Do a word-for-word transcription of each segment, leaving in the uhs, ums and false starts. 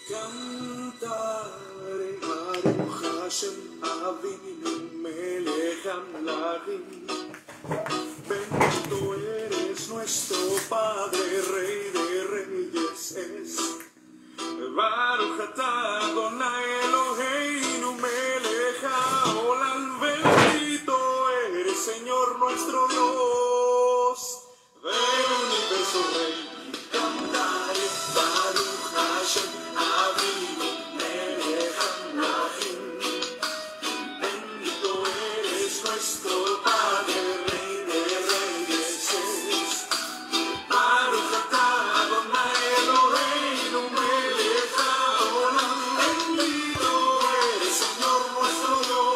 Cantaré Baruch Hashem Avinu Melech Hamlachim. Bendito eres nuestro Padre, Rey de Reyes es. Baruch atah Adonai Eloheinu Melech Haolam. Bendito eres Señor nuestro Dios del universo Rey. Cantaré Baruch Hashem Avinu Melech Hamlachim. Bendito eres nuestro Padre, Rey de Reyes es. Baruch atah Adonai Eloheinu Melech Haolam. Bendito eres Señor nuestro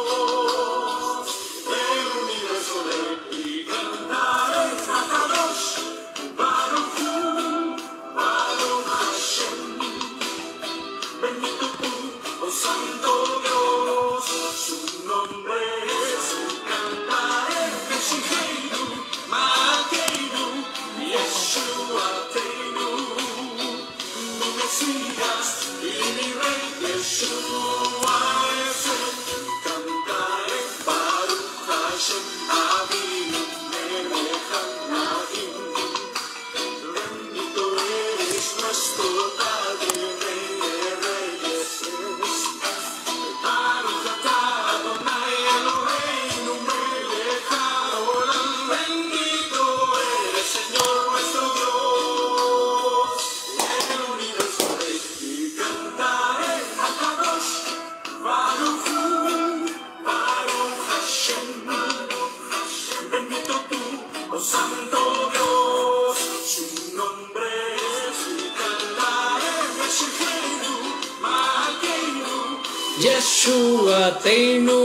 Dios del universo Rey. Y cantaré Akadosh Baruch Hu, Baruch Hashem. Bendito tú, oh Santo Dios, su nombre es. Cantaré Meshicheinu, Malkeinu, Yeshuateinu, mi Mesías y mi Rey Yeshua es él. Cantaré Baruch Hashem Avinu Melech Hamlachim. Bendito eres nuestro Padre, Rey de Reyes es. Baruch atah Adonai Eloheinu Melech Haolam. Bendito eres Señor nuestro Dios del universo Rey. Y cantaré Akadosh Baruch Hu, Baruch Hashem. Bendito tú, oh Santo Dios, su nombre es. Y cantaré Meshicheinu, Malkeinu, Yeshuateinu,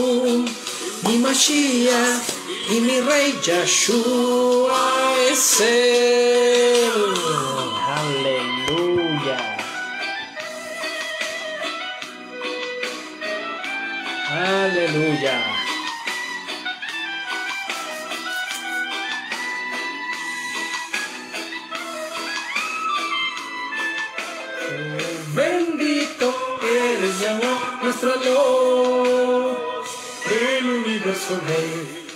mi Mashiach y mi Rey Yeshua es él. Aleluya. Aleluya. Bendito eres Yahweh, nuestro Dios del universo Rey.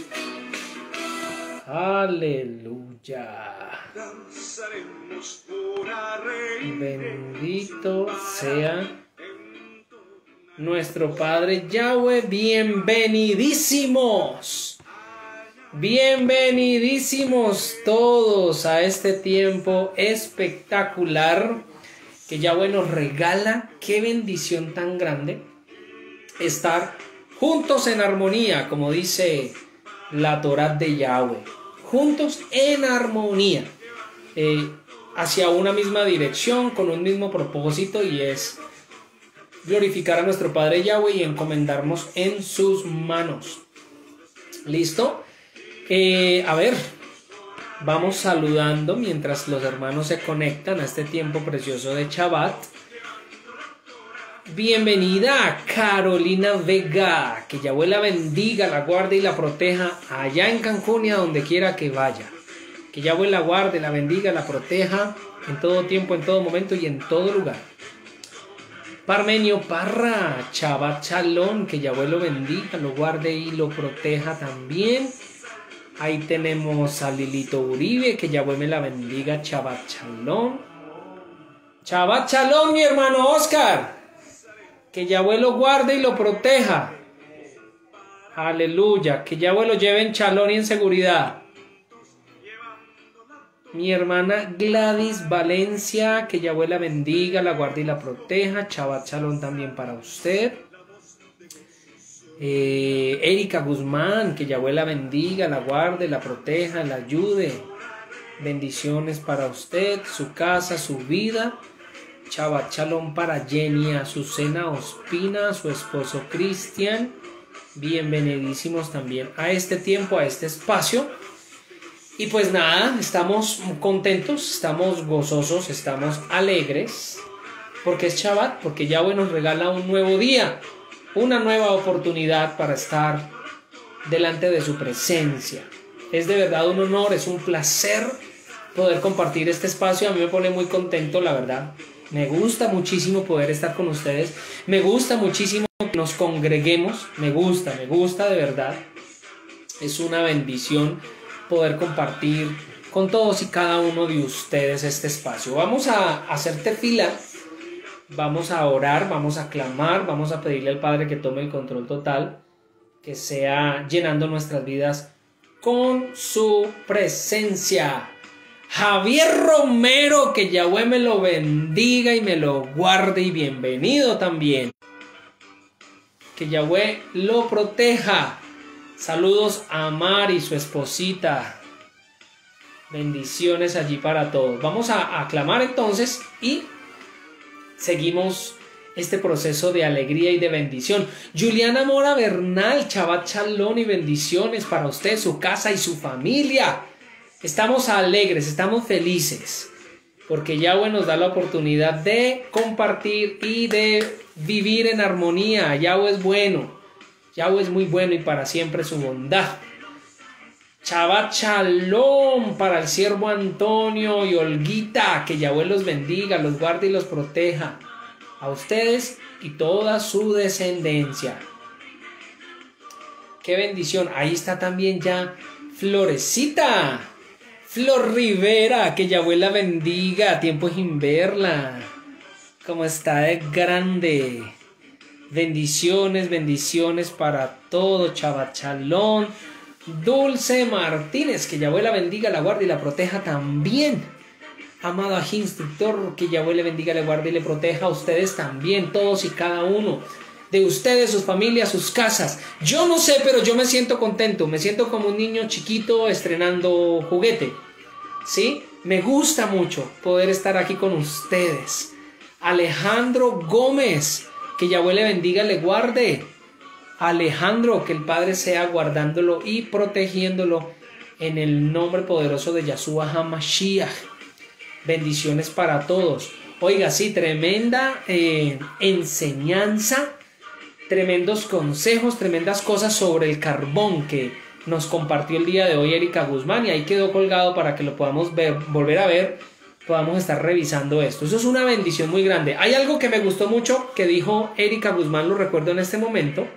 Aleluya. danzaremos por Rey. Bendito sea nuestro Padre Yahweh. Bienvenidísimos. Bienvenidísimos todos a este tiempo espectacular que Yahweh nos regala. Qué bendición tan grande estar juntos en armonía, como dice la Torá de Yahweh, juntos en armonía, eh, hacia una misma dirección, con un mismo propósito, y es glorificar a nuestro Padre Yahweh y encomendarnos en sus manos. ¿Listo? Eh, a ver, vamos saludando mientras los hermanos se conectan a este tiempo precioso de Shabbat. Bienvenida Carolina Vega, que Yahweh la bendiga, la guarde y la proteja allá en Cancún y a donde quiera que vaya. Que Yahweh la guarde, la bendiga, la proteja en todo tiempo, en todo momento y en todo lugar. Parmenio Parra, Shabbat Shalom, que Yahweh lo bendiga, lo guarde y lo proteja también. Ahí tenemos a Lilito Uribe, que Yahweh me la bendiga, Shabbat Shalom. Shabbat Shalom, mi hermano Oscar, que Yahweh lo guarde y lo proteja. Aleluya, que Yahweh lo lleve en Shalom y en seguridad. Mi hermana Gladys Valencia, que Yahweh la bendiga, la guarde y la proteja. Shabbat Shalom también para usted. Eh, Erika Guzmán, que Yahweh la bendiga, la guarde, la proteja, la ayude. Bendiciones para usted, su casa, su vida. Shabbat Shalom para Jenny Azucena Ospina, su esposo Cristian. Bienvenidísimos también a este tiempo, a este espacio. Y pues nada, estamos contentos, estamos gozosos, estamos alegres, porque es Shabbat, porque Yahweh nos regala un nuevo día, una nueva oportunidad para estar delante de su presencia. Es de verdad un honor, es un placer poder compartir este espacio. A mí me pone muy contento, la verdad, Me gusta muchísimo poder estar con ustedes. Me gusta muchísimo que nos congreguemos. Me gusta, me gusta de verdad. Es una bendición poder compartir con todos y cada uno de ustedes este espacio. Vamos a hacer tefila. Vamos a orar, vamos a clamar, vamos a pedirle al Padre que tome el control total, que sea llenando nuestras vidas con su presencia. Javier Romero, que Yahweh me lo bendiga y me lo guarde, y bienvenido también. Que Yahweh lo proteja. Saludos a Mar y su esposita. Bendiciones allí para todos. Vamos a aclamar entonces y seguimos este proceso de alegría y de bendición. Juliana Mora Bernal, Shabbat Shalom y bendiciones para usted, su casa y su familia. Estamos alegres, estamos felices, porque Yahweh nos da la oportunidad de compartir y de vivir en armonía. Yahweh es bueno, Yahweh es muy bueno y para siempre su bondad. Shabbat Shalom para el siervo Antonio y Olguita, que Yahweh los bendiga, los guarde y los proteja, a ustedes y toda su descendencia. Qué bendición. Ahí está también ya Florecita, Flor Rivera, que Yahweh la bendiga, tiempo sin verla. Como está de grande. Bendiciones, bendiciones para todo. Shabbat Shalom. Dulce Martínez, que Yahweh la bendiga, la guarde y la proteja también. Amado Ají Instructor, que Yahweh le bendiga, le guarde y le proteja a ustedes también, todos y cada uno de ustedes, sus familias, sus casas. Yo no sé, pero yo me siento contento, me siento como un niño chiquito estrenando juguete, ¿sí? Me gusta mucho poder estar aquí con ustedes. Alejandro Gómez, que Yahweh le bendiga, le guarde. Alejandro, que el Padre sea guardándolo y protegiéndolo en el nombre poderoso de Yahshua HaMashiach. Bendiciones para todos. Oiga, sí, tremenda eh, enseñanza, tremendos consejos, tremendas cosas sobre el carbón que nos compartió el día de hoy Erika Guzmán, y ahí quedó colgado para que lo podamos ver, volver a ver, podamos estar revisando esto. Eso es una bendición muy grande. Hay algo que me gustó mucho que dijo Erika Guzmán, lo recuerdo en este momento,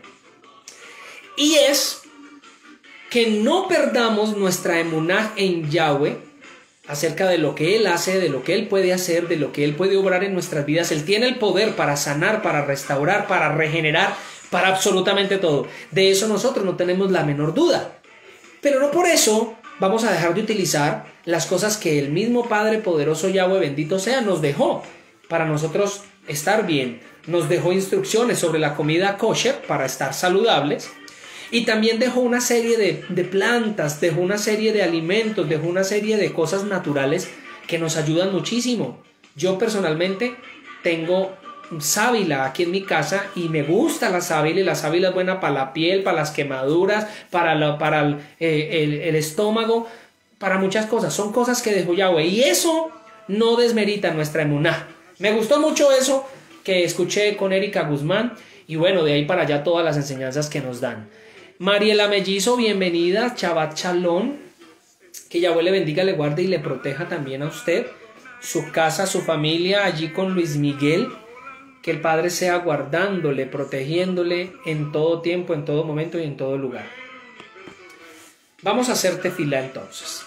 y es que no perdamos nuestra emuná en Yahweh acerca de lo que Él hace, de lo que Él puede hacer, de lo que Él puede obrar en nuestras vidas. Él tiene el poder para sanar, para restaurar, para regenerar, para absolutamente todo. De eso nosotros no tenemos la menor duda. Pero no por eso vamos a dejar de utilizar las cosas que el mismo Padre poderoso Yahweh, bendito sea, nos dejó para nosotros estar bien. Nos dejó instrucciones sobre la comida kosher para estar saludables. Y también dejó una serie de, de plantas, dejó una serie de alimentos, dejó una serie de cosas naturales que nos ayudan muchísimo. Yo personalmente tengo sábila aquí en mi casa y me gusta la sábila, y la sábila es buena para la piel, para las quemaduras, para, la, para el, eh, el, el estómago, para muchas cosas. Son cosas que dejó Yahweh y eso no desmerita nuestra emuná. Me gustó mucho eso que escuché con Erika Guzmán y bueno, de ahí para allá todas las enseñanzas que nos dan. Mariela Mellizo, bienvenida, Shabbat Shalom, que Yahweh le bendiga, le guarde y le proteja también a usted, su casa, su familia, allí con Luis Miguel, que el Padre sea guardándole, protegiéndole en todo tiempo, en todo momento y en todo lugar. Vamos a hacer tefilá entonces.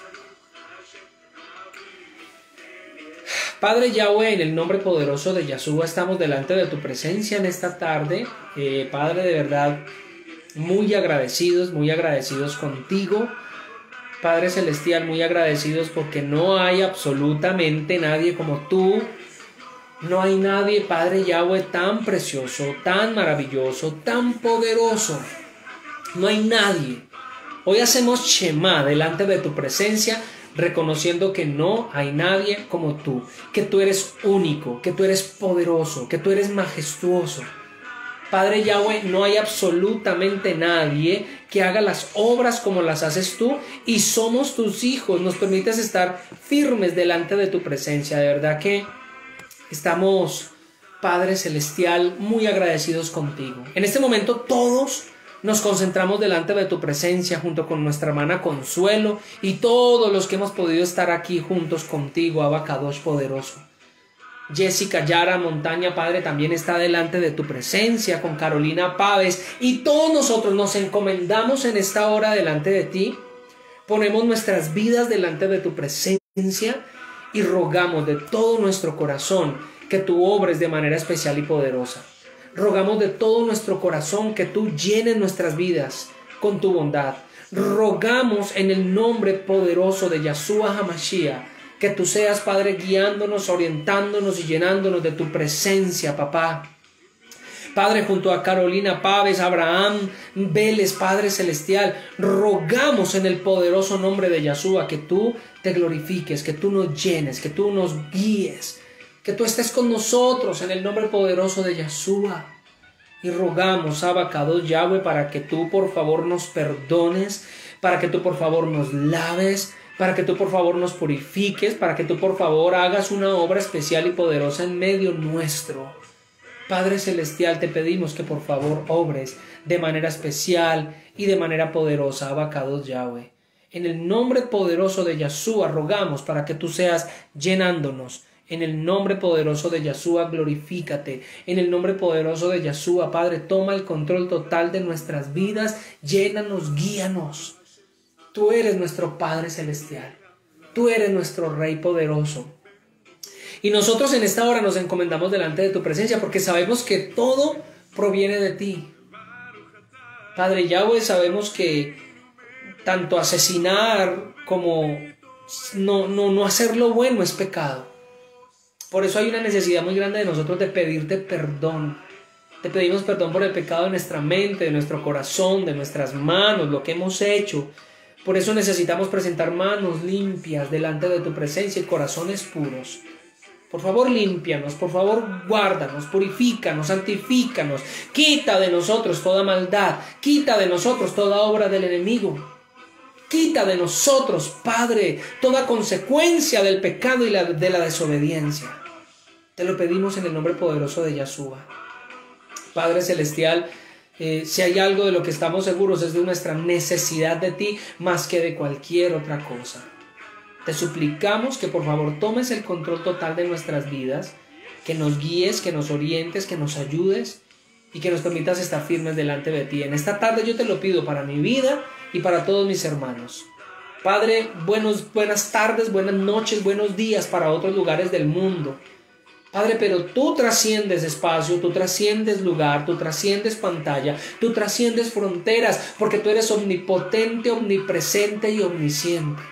Padre Yahweh, en el nombre poderoso de Yahshua, estamos delante de tu presencia en esta tarde. Eh, Padre, de verdad, muy agradecidos, muy agradecidos contigo. Padre Celestial, muy agradecidos porque no hay absolutamente nadie como tú. No hay nadie, Padre Yahweh, tan precioso, tan maravilloso, tan poderoso. No hay nadie. Hoy hacemos Shema delante de tu presencia, reconociendo que no hay nadie como tú, que tú eres único, que tú eres poderoso, que tú eres majestuoso. Padre Yahweh, no hay absolutamente nadie que haga las obras como las haces tú, y somos tus hijos. Nos permites estar firmes delante de tu presencia. De verdad que estamos, Padre Celestial, muy agradecidos contigo. En este momento todos nos concentramos delante de tu presencia junto con nuestra hermana Consuelo y todos los que hemos podido estar aquí juntos contigo, Abba Kadosh poderoso. Jessica Yara Montaña, Padre, también está delante de tu presencia, con Carolina Páez, y todos nosotros nos encomendamos en esta hora delante de ti. Ponemos nuestras vidas delante de tu presencia y rogamos de todo nuestro corazón que tú obres de manera especial y poderosa. Rogamos de todo nuestro corazón que tú llenes nuestras vidas con tu bondad. Rogamos en el nombre poderoso de Yeshua HaMashiach que tú seas, Padre, guiándonos, orientándonos y llenándonos de tu presencia, papá. Padre, junto a Carolina Páez, Abraham Vélez, Padre Celestial, rogamos en el poderoso nombre de Yeshua que tú te glorifiques, que tú nos llenes, que tú nos guíes, que tú estés con nosotros en el nombre poderoso de Yeshua. Y rogamos, Abacados Yahweh, para que tú por favor nos perdones, para que tú por favor nos laves, para que tú por favor nos purifiques, para que tú por favor hagas una obra especial y poderosa en medio nuestro. Padre Celestial, te pedimos que por favor obres de manera especial y de manera poderosa, Abacados Yahweh. En el nombre poderoso de Yeshua rogamos para que tú seas llenándonos. En el nombre poderoso de Yeshua, glorifícate. En el nombre poderoso de Yeshua, Padre, toma el control total de nuestras vidas. Llénanos, guíanos. Tú eres nuestro Padre Celestial. Tú eres nuestro Rey poderoso. Y nosotros en esta hora nos encomendamos delante de tu presencia porque sabemos que todo proviene de ti. Padre Yahweh, sabemos que tanto asesinar como no, no, no hacer lo bueno es pecado. Por eso hay una necesidad muy grande de nosotros de pedirte perdón. Te pedimos perdón por el pecado de nuestra mente, de nuestro corazón, de nuestras manos, lo que hemos hecho. Por eso necesitamos presentar manos limpias delante de tu presencia y corazones puros. Por favor, límpianos, por favor, guárdanos, purifícanos, santifícanos. Quita de nosotros toda maldad, quita de nosotros toda obra del enemigo. Quita de nosotros, Padre, toda consecuencia del pecado y la, de la desobediencia. Te lo pedimos en el nombre poderoso de Yeshua. Padre Celestial, eh, si hay algo de lo que estamos seguros es de nuestra necesidad de ti más que de cualquier otra cosa. Te suplicamos que por favor tomes el control total de nuestras vidas, que nos guíes, que nos orientes, que nos ayudes y que nos permitas estar firmes delante de ti. En esta tarde yo te lo pido para mi vida y para todos mis hermanos. Padre, buenos, buenas tardes, buenas noches, buenos días para otros lugares del mundo. Padre, pero tú trasciendes espacio, tú trasciendes lugar, tú trasciendes pantalla, tú trasciendes fronteras, porque tú eres omnipotente, omnipresente y omnisciente.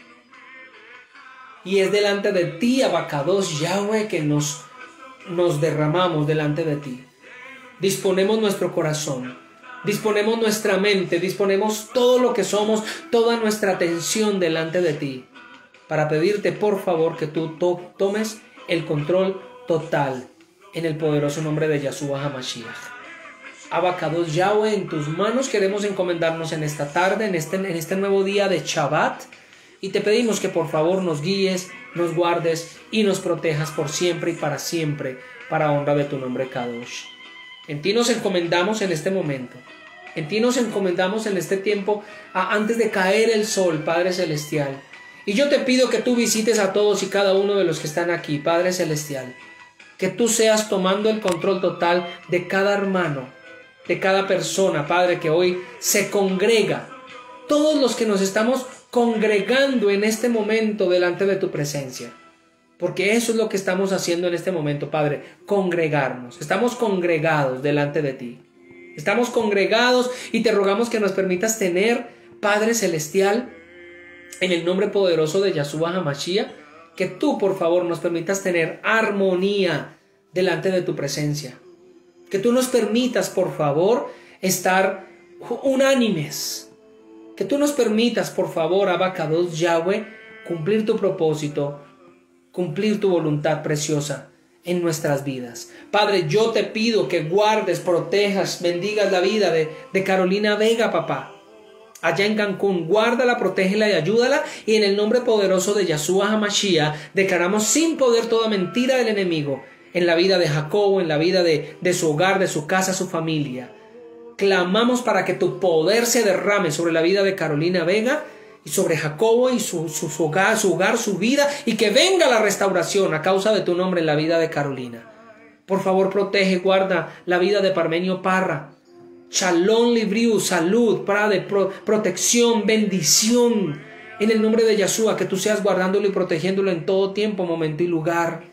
Y es delante de ti, Abacados Yahweh, que nos, nos derramamos delante de ti. Disponemos nuestro corazón, disponemos nuestra mente, disponemos todo lo que somos, toda nuestra atención delante de ti, para pedirte por favor que tú to tomes el control total en el poderoso nombre de Yeshua HaMashiach. Abacados Yahweh, en tus manos queremos encomendarnos en esta tarde, en este, en este nuevo día de Shabbat, y te pedimos que por favor nos guíes, nos guardes y nos protejas por siempre y para siempre, para honra de tu nombre Kadosh. En ti nos encomendamos en este momento. En ti nos encomendamos en este tiempo a, antes de caer el sol, Padre Celestial. Y yo te pido que tú visites a todos y cada uno de los que están aquí, Padre Celestial. Que tú seas tomando el control total de cada hermano, de cada persona, Padre, que hoy se congrega. Todos los que nos estamos congregando en este momento delante de tu presencia. Porque eso es lo que estamos haciendo en este momento, Padre, congregarnos. Estamos congregados delante de ti. Estamos congregados y te rogamos que nos permitas tener, Padre Celestial, en el nombre poderoso de Yeshua HaMashiach, que tú, por favor, nos permitas tener armonía delante de tu presencia. Que tú nos permitas, por favor, estar unánimes. Que tú nos permitas, por favor, Abacados Yahweh, cumplir tu propósito, cumplir tu voluntad preciosa en nuestras vidas. Padre, yo te pido que guardes, protejas, bendigas la vida de, de Carolina Vega, papá. Allá en Cancún, guárdala, protégela y ayúdala. Y en el nombre poderoso de Yeshua HaMashiach, declaramos sin poder toda mentira del enemigo en la vida de Jacobo, en la vida de, de su hogar, de su casa, su familia. Clamamos para que tu poder se derrame sobre la vida de Carolina Vega y sobre Jacobo y su, su, su, hogar, su hogar, su vida, y que venga la restauración a causa de tu nombre en la vida de Carolina. Por favor, protege, guarda la vida de Parmenio Parra. Shalom, libriu, salud, Padre, pro, protección, bendición. En el nombre de Yeshua, que tú seas guardándolo y protegiéndolo en todo tiempo, momento y lugar.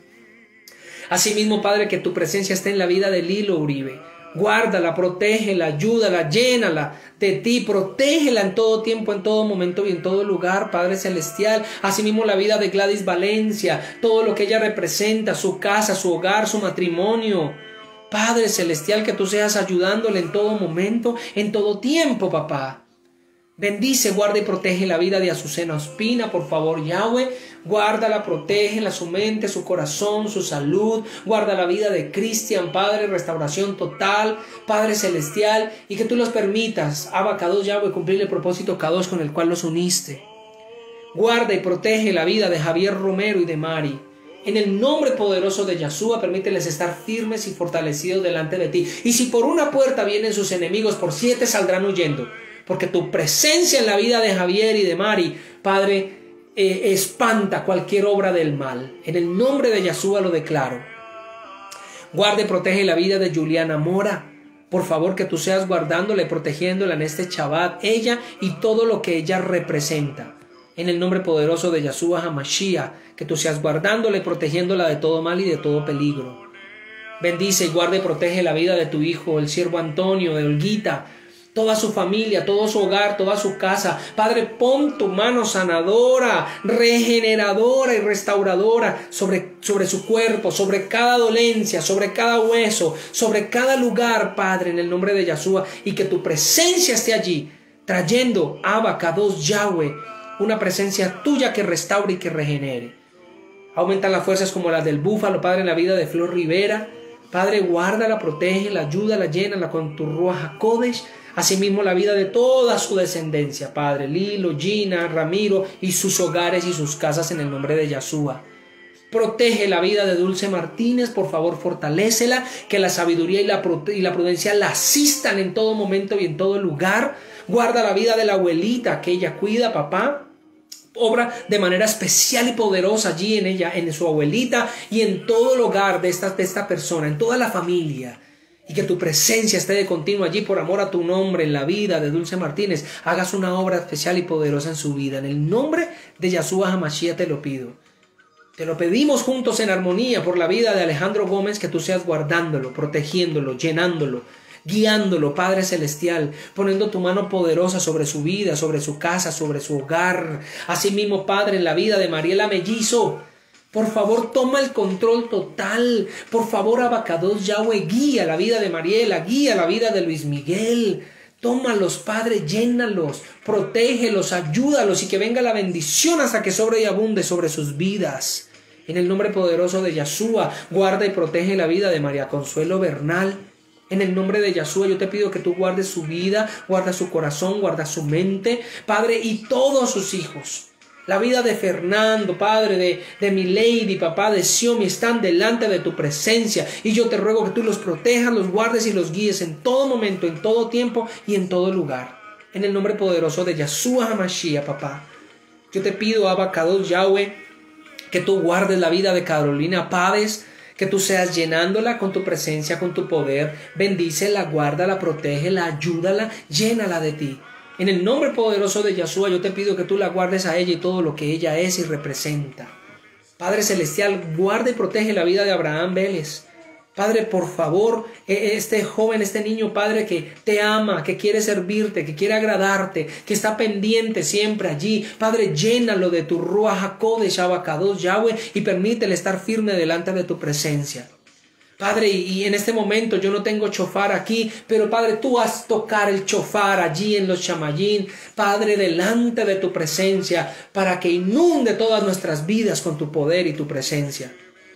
Asimismo, Padre, que tu presencia esté en la vida de Lilo Uribe. Guárdala, protégela, ayúdala, llénala de ti, protégela en todo tiempo, en todo momento y en todo lugar, Padre Celestial. Asimismo la vida de Gladys Valencia, todo lo que ella representa, su casa, su hogar, su matrimonio. Padre Celestial, que tú seas ayudándole en todo momento, en todo tiempo, papá. Bendice, guarda y protege la vida de Azucena Ospina, por favor, Yahweh. Guárdala, protégela, su mente, su corazón, su salud. Guarda la vida de Cristian, Padre, restauración total, Padre Celestial. Y que tú los permitas, Abba Kadosh, Yahweh, cumplir el propósito Kadosh con el cual los uniste. Guarda y protege la vida de Javier Romero y de Mari. En el nombre poderoso de Yeshua, permíteles estar firmes y fortalecidos delante de ti. Y si por una puerta vienen sus enemigos, por siete saldrán huyendo. Porque tu presencia en la vida de Javier y de Mari, Padre, eh, espanta cualquier obra del mal. En el nombre de Yeshua lo declaro. Guarda y protege la vida de Juliana Mora. Por favor, que tú seas guardándola y protegiéndola en este Shabbat, ella y todo lo que ella representa. En el nombre poderoso de Yeshua HaMashiach, que tú seas guardándola y protegiéndola de todo mal y de todo peligro. Bendice y guarda y protege la vida de tu hijo, el siervo Antonio, de Olguita, toda su familia, todo su hogar, toda su casa. Padre, pon tu mano sanadora, regeneradora y restauradora sobre, sobre su cuerpo, sobre cada dolencia, sobre cada hueso, sobre cada lugar, Padre, en el nombre de Yeshua, y que tu presencia esté allí, trayendo, Abba Kadosh, Yahweh, una presencia tuya que restaure y que regenere. Aumenta las fuerzas como las del búfalo, Padre, en la vida de Flor Rivera. Padre, guárdala, protégela, ayúdala, llénala con tu Ruach HaKodesh. Asimismo la vida de toda su descendencia, Padre, Lilo, Gina, Ramiro y sus hogares y sus casas en el nombre de Yeshua. Protege la vida de Dulce Martínez, por favor, fortalécela, que la sabiduría y la, y la prudencia la asistan en todo momento y en todo lugar. Guarda la vida de la abuelita que ella cuida, papá. Obra de manera especial y poderosa allí en ella, en su abuelita y en todo el hogar de esta, de esta persona, en toda la familia. Y que tu presencia esté de continuo allí por amor a tu nombre en la vida de Dulce Martínez. Hagas una obra especial y poderosa en su vida. En el nombre de Yeshua HaMashiach te lo pido. Te lo pedimos juntos en armonía por la vida de Alejandro Gómez, que tú seas guardándolo, protegiéndolo, llenándolo, guiándolo, Padre Celestial, poniendo tu mano poderosa sobre su vida, sobre su casa, sobre su hogar. Asimismo, Padre, en la vida de Mariela Mellizo, por favor, toma el control total. Por favor, Abba Kadosh, Yahweh, guía la vida de Mariela, guía la vida de Luis Miguel. Tómalos, Padre, llénalos, protégelos, ayúdalos y que venga la bendición hasta que sobre y abunde sobre sus vidas. En el nombre poderoso de Yeshua, guarda y protege la vida de María Consuelo Bernal. En el nombre de Yeshua yo te pido que tú guardes su vida, guarda su corazón, guarda su mente, Padre, y todos sus hijos. La vida de Fernando, Padre, de, de mi Lady, papá, de Xiomí, están delante de tu presencia. Y yo te ruego que tú los protejas, los guardes y los guíes en todo momento, en todo tiempo y en todo lugar. En el nombre poderoso de Yeshua HaMashiach, papá. Yo te pido, Abba Kadosh, Yahweh, que tú guardes la vida de Carolina Páez, que tú seas llenándola con tu presencia, con tu poder. Bendícela, guárdala, protégela, ayúdala, llénala de ti. En el nombre poderoso de Yeshua yo te pido que tú la guardes a ella y todo lo que ella es y representa. Padre Celestial, guarda y protege la vida de Abraham Vélez. Padre, por favor, este joven, este niño, Padre, que te ama, que quiere servirte, que quiere agradarte, que está pendiente siempre allí. Padre, llénalo de tu Ruach HaKodesh, Abba Kadosh, Yahweh, y permítele estar firme delante de tu presencia. Padre, y en este momento yo no tengo chofar aquí, pero Padre, tú haz tocar el chofar allí en los Shamayim, Padre, delante de tu presencia, para que inunde todas nuestras vidas con tu poder y tu presencia.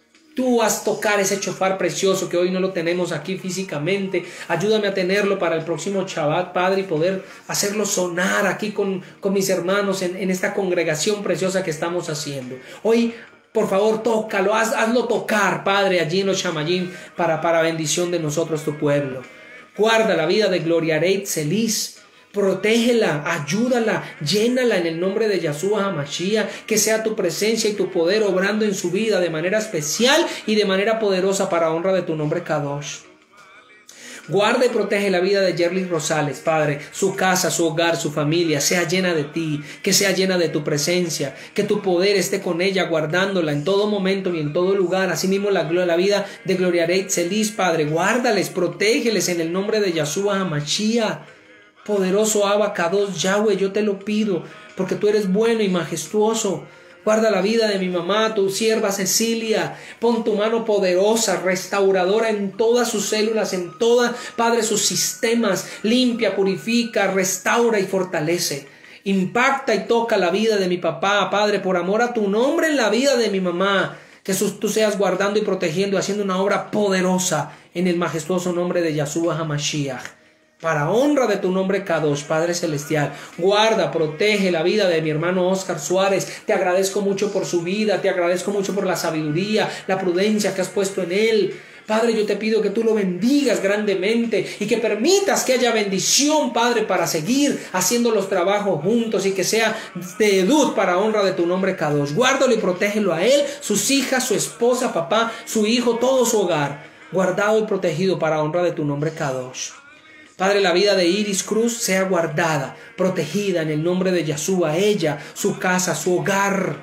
Tú haz tocar ese chofar precioso que hoy no lo tenemos aquí físicamente. Ayúdame a tenerlo para el próximo Shabbat, Padre, y poder hacerlo sonar aquí con, con mis hermanos en, en esta congregación preciosa que estamos haciendo. Hoy, por favor, tócalo, haz, hazlo tocar, Padre, allí en los Shamayim, para, para bendición de nosotros, tu pueblo. Guarda la vida de Gloria Reit Celis. Protégela, ayúdala, llénala en el nombre de Yahshua HaMashiach, que sea tu presencia y tu poder obrando en su vida de manera especial y de manera poderosa para honra de tu nombre Kadosh. Guarda y protege la vida de Yerlis Rosales, Padre, su casa, su hogar, su familia, sea llena de ti, que sea llena de tu presencia, que tu poder esté con ella, guardándola en todo momento y en todo lugar. Asimismo la, la vida de Gloria Reit Celis, Padre, guárdales, protégeles en el nombre de Yahshua HaMashiach. Poderoso Abba Kadosh Yahweh, yo te lo pido, porque tú eres bueno y majestuoso. Guarda la vida de mi mamá, tu sierva Cecilia. Pon tu mano poderosa, restauradora en todas sus células, en todas, Padre, sus sistemas. Limpia, purifica, restaura y fortalece. Impacta y toca la vida de mi papá, Padre, por amor a tu nombre en la vida de mi mamá. Que tú seas guardando y protegiendo, haciendo una obra poderosa en el majestuoso nombre de Yahshua HaMashiach. Para honra de tu nombre Kadosh, Padre Celestial, guarda, protege la vida de mi hermano Oscar Suárez. Te agradezco mucho por su vida, te agradezco mucho por la sabiduría, la prudencia que has puesto en él. Padre, yo te pido que tú lo bendigas grandemente y que permitas que haya bendición, Padre, para seguir haciendo los trabajos juntos y que sea de edad para honra de tu nombre Kadosh. Guárdalo y protégelo a él, sus hijas, su esposa, papá, su hijo, todo su hogar, guardado y protegido para honra de tu nombre Kadosh. Padre, la vida de Iris Cruz sea guardada, protegida en el nombre de Yahshua, ella, su casa, su hogar.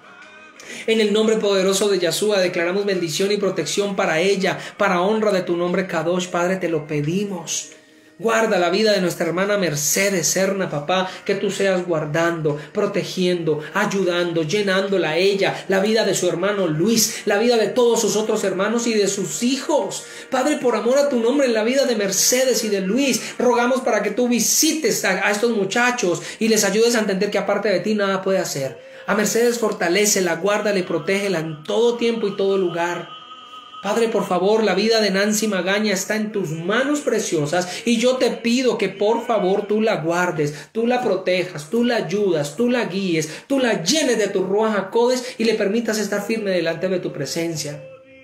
En el nombre poderoso de Yahshua declaramos bendición y protección para ella, para honra de tu nombre Kadosh. Padre, te lo pedimos. Guarda la vida de nuestra hermana Mercedes Serna, papá, que tú seas guardando, protegiendo, ayudando, llenándola a ella, la vida de su hermano Luis, la vida de todos sus otros hermanos y de sus hijos. Padre, por amor a tu nombre, en la vida de Mercedes y de Luis, rogamos para que tú visites a, a estos muchachos y les ayudes a entender que aparte de ti nada puede hacer. A Mercedes fortalécela, guárdala y protégela en todo tiempo y todo lugar. Padre, por favor, la vida de Nancy Magaña está en tus manos preciosas y yo te pido que por favor tú la guardes, tú la protejas, tú la ayudas, tú la guíes, tú la llenes de tu Ruach HaKodesh y le permitas estar firme delante de tu presencia.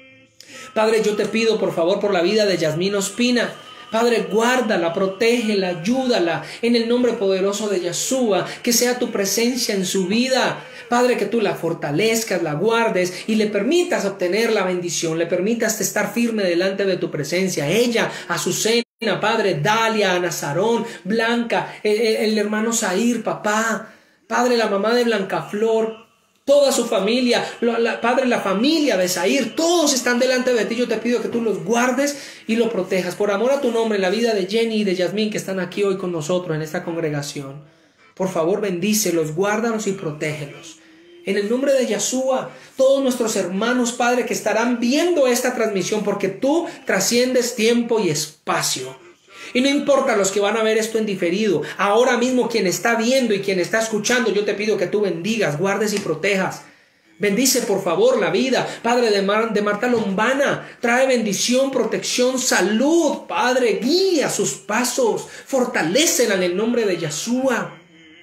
Padre, yo te pido por favor por la vida de Yasmín Ospina. Padre, guárdala, protégela, ayúdala en el nombre poderoso de Yahshua, que sea tu presencia en su vida. Padre, que tú la fortalezcas, la guardes y le permitas obtener la bendición, le permitas estar firme delante de tu presencia. Ella, Azucena, Padre, Dalia, Nazarón, Blanca, el, el hermano Zair, papá, Padre, la mamá de Blanca Flor, toda su familia, la, Padre, la familia de Zair, todos están delante de ti. Yo te pido que tú los guardes y los protejas. Por amor a tu nombre, la vida de Jenny y de Yasmín que están aquí hoy con nosotros en esta congregación. Por favor, bendícelos, guárdalos y protégelos. En el nombre de Yahshua, todos nuestros hermanos, Padre, que estarán viendo esta transmisión, porque tú trasciendes tiempo y espacio. Y no importa los que van a ver esto en diferido, ahora mismo quien está viendo y quien está escuchando, yo te pido que tú bendigas, guardes y protejas. Bendice por favor la vida, Padre, de, Mar, de Marta Lombana. Trae bendición, protección, salud, Padre, guía sus pasos, fortalécela en el nombre de Yahshua.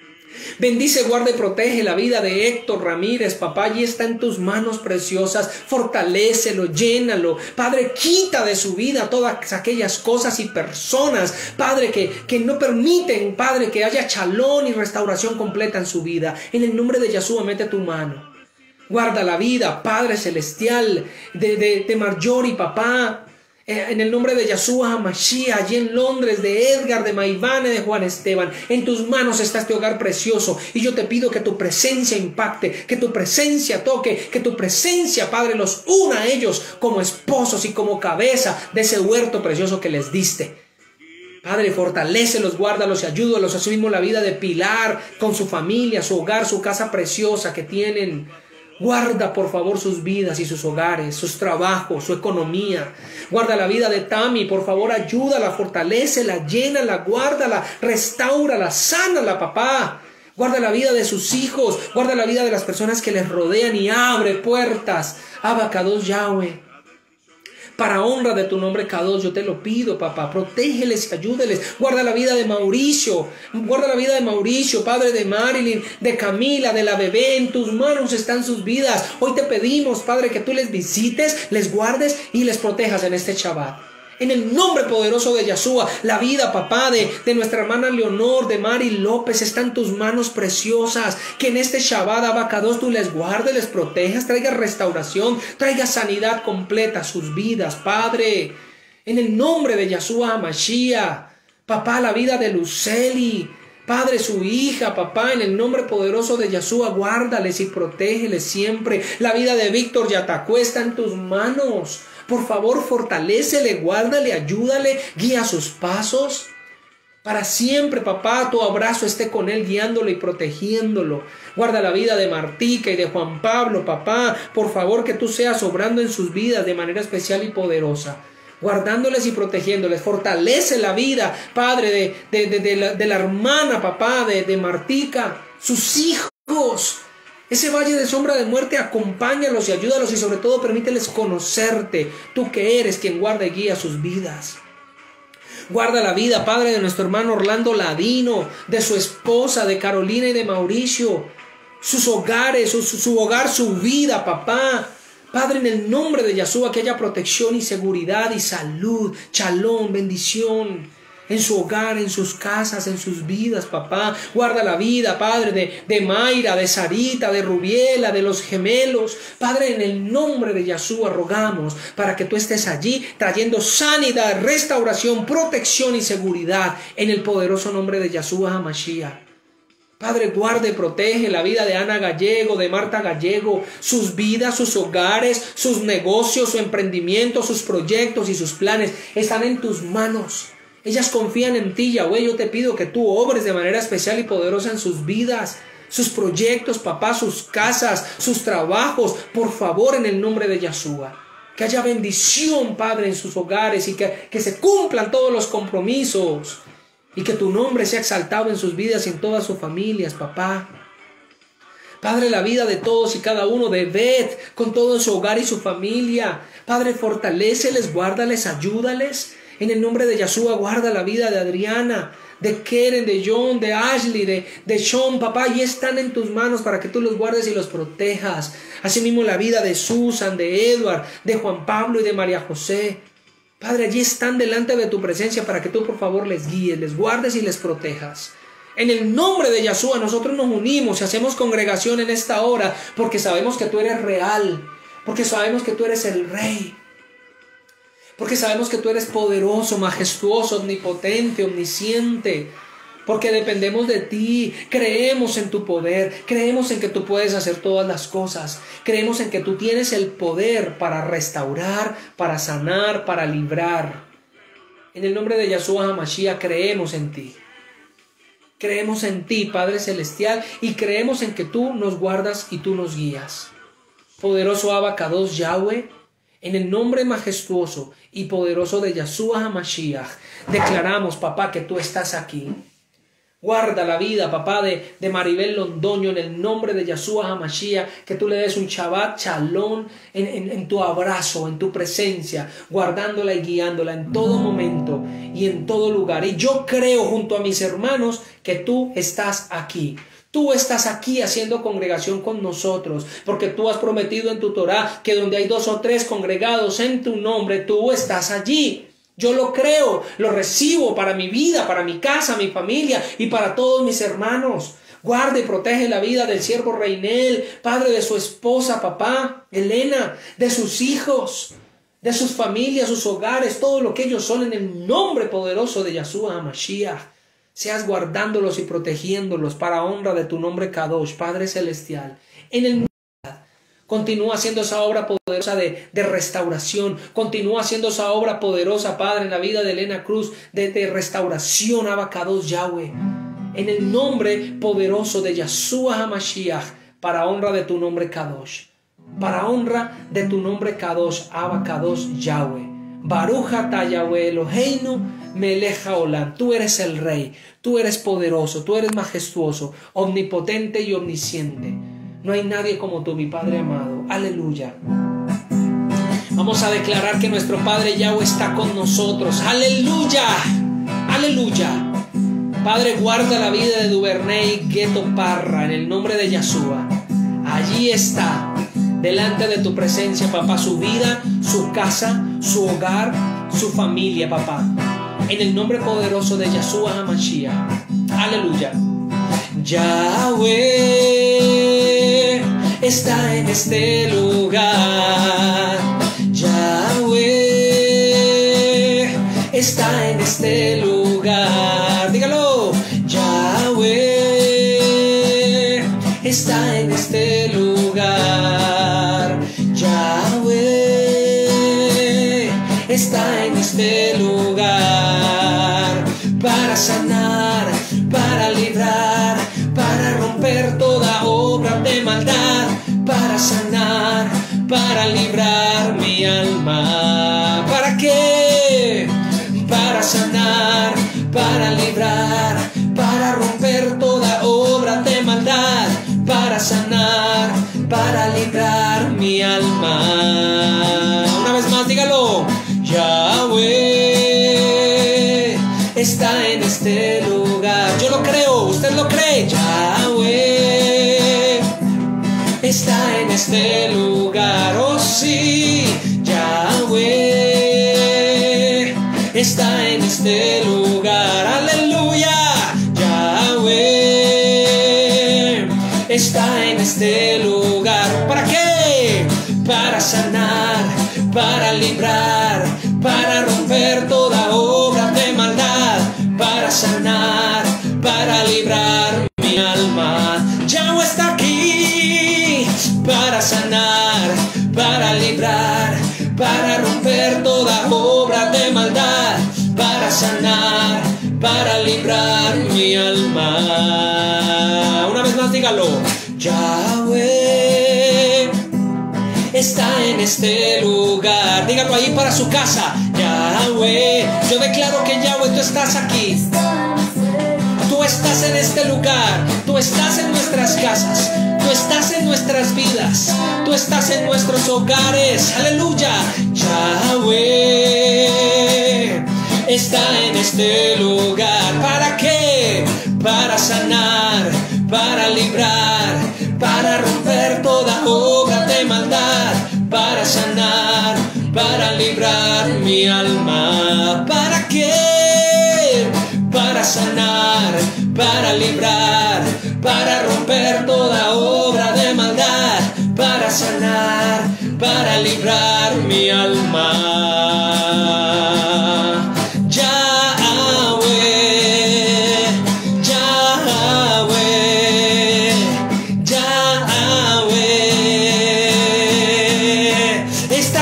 Bendice, guarda y protege la vida de Héctor Ramírez, papá, allí está en tus manos preciosas, fortalécelo, llénalo, Padre, quita de su vida todas aquellas cosas y personas, Padre, que, que no permiten, Padre, que haya chalón y restauración completa en su vida. En el nombre de Yahshua, mete tu mano, guarda la vida, Padre Celestial, de, de, de Marjorie, papá, en el nombre de Yahshua HaMashiach, allí en Londres, de Edgar, de Maivane, de Juan Esteban. En tus manos está este hogar precioso. Y yo te pido que tu presencia impacte, que tu presencia toque, que tu presencia, Padre, los una a ellos como esposos y como cabeza de ese huerto precioso que les diste. Padre, fortalécelos, guárdalos y ayúdalos. Así mismo la vida de Pilar con su familia, su hogar, su casa preciosa que tienen. Guarda por favor sus vidas y sus hogares, sus trabajos, su economía. Guarda la vida de Tami, por favor ayúdala, fortalécela, llénala, guárdala, restáurala, sánala, papá. Guarda la vida de sus hijos, guarda la vida de las personas que les rodean y abre puertas. Abba Kadosh Yahweh. Para honra de tu nombre, Kadosh, yo te lo pido, papá. Protégeles y ayúdeles. Guarda la vida de Mauricio. Guarda la vida de Mauricio, padre de Marilyn, de Camila, de la bebé. En tus manos están sus vidas. Hoy te pedimos, Padre, que tú les visites, les guardes y les protejas en este Shabbat. En el nombre poderoso de Yeshua, la vida, papá, de, de nuestra hermana Leonor, de Mari López, está en tus manos preciosas. Que en este Shabbat Abacados tú les guardes, les protejas, traigas restauración, traigas sanidad completa a sus vidas, Padre. En el nombre de Yeshua HaMashiach, papá, la vida de Luceli, Padre, su hija, papá, en el nombre poderoso de Yeshua, guárdales y protégeles siempre. La vida de Víctor Yatacué está en tus manos. Por favor, fortalécele, guárdale, ayúdale, guía sus pasos. Para siempre, papá, tu abrazo esté con él, guiándolo y protegiéndolo. Guarda la vida de Martica y de Juan Pablo, papá. Por favor, que tú seas obrando en sus vidas de manera especial y poderosa, guardándoles y protegiéndoles. Fortalece la vida, Padre, de, de, de, de, la, de la hermana, papá, de, de Martica, sus hijos. Ese valle de sombra de muerte, acompáñalos y ayúdalos y sobre todo permíteles conocerte, tú que eres quien guarda y guía sus vidas. Guarda la vida, Padre, de nuestro hermano Orlando Ladino, de su esposa, de Carolina y de Mauricio, sus hogares, su, su hogar, su vida, papá. Padre, en el nombre de Yeshua, que haya protección y seguridad y salud, shalom, bendición en su hogar, en sus casas, en sus vidas, papá. Guarda la vida, Padre, de, de Mayra, de Sarita, de Rubiela, de los gemelos. Padre, en el nombre de Yeshua rogamos para que tú estés allí trayendo sanidad, restauración, protección y seguridad en el poderoso nombre de Yeshua HaMashiach. Padre, guarda y protege la vida de Ana Gallego, de Marta Gallego, sus vidas, sus hogares, sus negocios, su emprendimiento, sus proyectos y sus planes están en tus manos. Ellas confían en ti, Yahweh. Yo te pido que tú obres de manera especial y poderosa en sus vidas, sus proyectos, papá, sus casas, sus trabajos. Por favor, en el nombre de Yeshua, que haya bendición, Padre, en sus hogares y que, que se cumplan todos los compromisos. Y que tu nombre sea exaltado en sus vidas y en todas sus familias, papá. Padre, la vida de todos y cada uno, de Beth, con todo su hogar y su familia. Padre, fortaléceles, guárdales, ayúdales. En el nombre de Yeshua, guarda la vida de Adriana, de Keren, de John, de Ashley, de, de Sean, papá. Y están en tus manos para que tú los guardes y los protejas. Asimismo, la vida de Susan, de Edward, de Juan Pablo y de María José. Padre, allí están delante de tu presencia para que tú por favor les guíes, les guardes y les protejas. En el nombre de Yeshua nosotros nos unimos y hacemos congregación en esta hora porque sabemos que tú eres real, porque sabemos que tú eres el Rey, porque sabemos que tú eres poderoso, majestuoso, omnipotente, omnisciente, porque dependemos de ti, creemos en tu poder, creemos en que tú puedes hacer todas las cosas, creemos en que tú tienes el poder para restaurar, para sanar, para librar. En el nombre de Yeshua HaMashiach creemos en ti. Creemos en ti, Padre Celestial, y creemos en que tú nos guardas y tú nos guías. Poderoso Abacados Yahweh, en el nombre majestuoso y poderoso de Yeshua HaMashiach, declaramos, papá, que tú estás aquí. Guarda la vida, papá, de, de Maribel Londoño, en el nombre de Yeshua HaMashiach, que tú le des un Shabbat Shalom en, en, en tu abrazo, en tu presencia, guardándola y guiándola en todo momento y en todo lugar. Y yo creo junto a mis hermanos que tú estás aquí. Tú estás aquí haciendo congregación con nosotros, porque tú has prometido en tu Torah que donde hay dos o tres congregados en tu nombre, tú estás allí. Yo lo creo, lo recibo para mi vida, para mi casa, mi familia y para todos mis hermanos. Guarda y protege la vida del siervo Reinel, padre, de su esposa, papá, Elena, de sus hijos, de sus familias, sus hogares, todo lo que ellos son en el nombre poderoso de Yeshua HaMashiach. Seas guardándolos y protegiéndolos para honra de tu nombre Kadosh, Padre Celestial. En el continúa haciendo esa obra poderosa de, de restauración. Continúa haciendo esa obra poderosa, Padre, en la vida de Elena Cruz, de, de restauración, Abacados Yahweh. En el nombre poderoso de Yeshua HaMashiach, para honra de tu nombre Kadosh. Para honra de tu nombre Kadosh, Abacados Yahweh. Baruch atah Yahweh Eloheinu melech haolam. Tú eres el Rey, tú eres poderoso, tú eres majestuoso, omnipotente y omnisciente. No hay nadie como tú, mi Padre amado. Aleluya. Vamos a declarar que nuestro Padre Yahweh está con nosotros. Aleluya. Aleluya. Padre, guarda la vida de Duvernay Gueto Parra en el nombre de Yeshua. Allí está, delante de tu presencia, papá, su vida, su casa, su hogar. su familia, papá. En el nombre poderoso de Yeshua HaMashiach. Aleluya. Yahweh está en este lugar. Yahweh está en este lugar. Dígalo. Yahweh está en este lugar. Yahweh está en este lugar para sanar, para librar, para romper toda obra de maldad, para sanar, para librar mi alma. ¿Para qué? Para sanar, para librar, para romper toda obra de maldad, para sanar, para librar mi alma. Una vez más, dígalo. Yahweh está en este lugar. Yo lo creo, usted lo cree. Yahweh está en este lugar. Oh sí, Yahweh está en este lugar. Aleluya. Yahweh está en este lugar. ¿Para qué? Para sanar, para librar, para romper toda obra de maldad, para sanar, para librar mi alma. Yahweh está aquí para sanar, para librar, para romper toda obra de maldad, para sanar, para librar mi alma. Una vez más, dígalo. Yahweh está en este lugar. Dígalo ahí para su casa. Yahweh, yo declaro que Yahweh, tú estás aquí. Tú estás en este lugar. Tú estás en nuestras casas. Tú estás en nuestras vidas. Tú estás en nuestros hogares. Aleluya. Yahweh está en este lugar. ¿Para qué? Para sanar, para librar, para romper toda obra de maldad, para sanar, para librar mi alma. ¿Para qué? Para sanar, para librar, para romper toda obra de maldad, para sanar, para librar mi alma. Yahweh, Yahweh, Yahweh está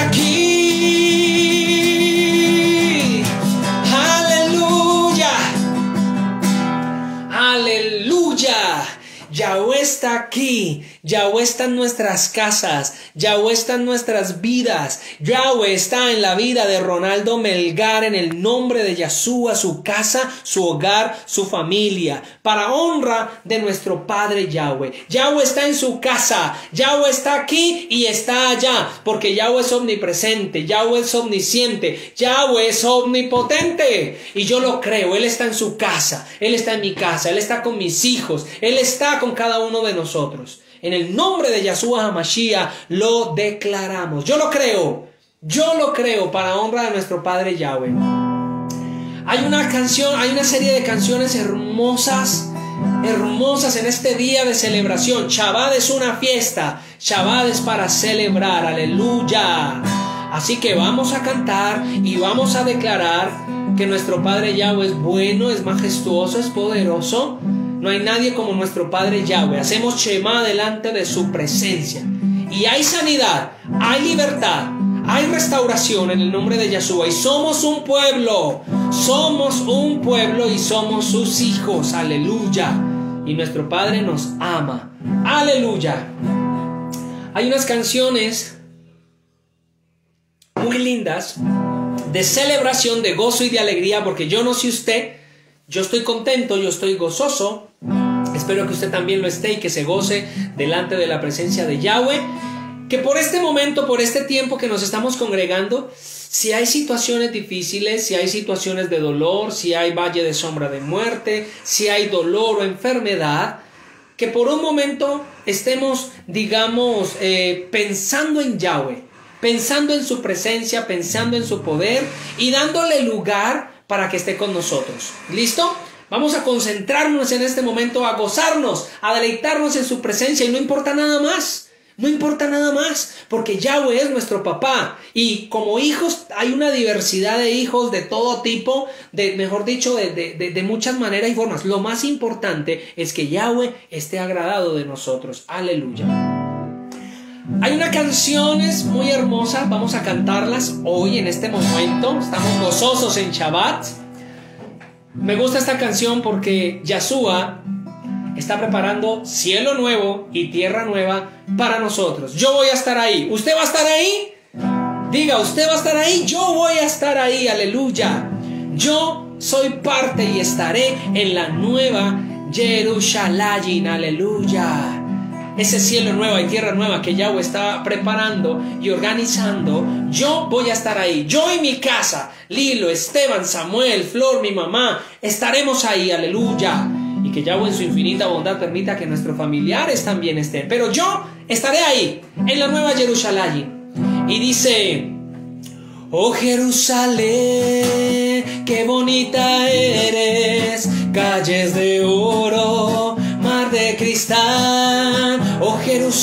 aquí. Aleluya, aleluya. Yahweh está aquí. Yahweh está en nuestras casas. Yahweh está en nuestras vidas. Yahweh está en la vida de Ronaldo Melgar, en el nombre de Yeshua, su casa, su hogar, su familia, para honra de nuestro Padre Yahweh. Yahweh está en su casa. Yahweh está aquí y está allá, porque Yahweh es omnipresente, Yahweh es omnisciente, Yahweh es omnipotente. Y yo lo creo. Él está en su casa, Él está en mi casa, Él está con mis hijos, Él está con cada uno de nosotros. En el nombre de Yeshua HaMashiach lo declaramos. Yo lo creo. Yo lo creo para honra de nuestro Padre Yahweh. Hay una canción, hay una serie de canciones hermosas, hermosas en este día de celebración. Shabbat es una fiesta. Shabbat es para celebrar. Aleluya. Así que vamos a cantar y vamos a declarar que nuestro Padre Yahweh es bueno, es majestuoso, es poderoso. No hay nadie como nuestro Padre Yahweh. Hacemos Shema delante de su presencia. Y hay sanidad, hay libertad, hay restauración en el nombre de Yeshua. Y somos un pueblo. Somos un pueblo y somos sus hijos. Aleluya. Y nuestro Padre nos ama. Aleluya. Hay unas canciones muy lindas de celebración, de gozo y de alegría. Porque yo no sé usted, yo estoy contento, yo estoy gozoso. Espero que usted también lo esté y que se goce delante de la presencia de Yahweh. Que por este momento, por este tiempo que nos estamos congregando, si hay situaciones difíciles, si hay situaciones de dolor, si hay valle de sombra de muerte, si hay dolor o enfermedad, que por un momento estemos, digamos, eh, pensando en Yahweh, pensando en su presencia, pensando en su poder y dándole lugar para que esté con nosotros. ¿Listo? Vamos a concentrarnos en este momento, a gozarnos, a deleitarnos en su presencia y no importa nada más. No importa nada más, porque Yahweh es nuestro papá y como hijos hay una diversidad de hijos de todo tipo, de, mejor dicho, de, de, de, de muchas maneras y formas. Lo más importante es que Yahweh esté agradado de nosotros. Aleluya. Hay unas canciones muy hermosas, vamos a cantarlas hoy en este momento. Estamos gozosos en Shabbat. Me gusta esta canción porque Yahshua está preparando cielo nuevo y tierra nueva para nosotros. Yo voy a estar ahí. ¿Usted va a estar ahí? Diga, ¿usted va a estar ahí? Yo voy a estar ahí. Aleluya. Yo soy parte y estaré en la nueva Jerusalén. Aleluya. Ese cielo nuevo y tierra nueva que Yahweh está preparando y organizando, yo voy a estar ahí. Yo y mi casa, Lilo, Esteban, Samuel, Flor, mi mamá, estaremos ahí. Aleluya. Y que Yahweh en su infinita bondad permita que nuestros familiares también estén. Pero yo estaré ahí, en la nueva Jerusalén. Y dice: oh Jerusalén, qué bonita eres, calles de oro, mar de cristal. Oh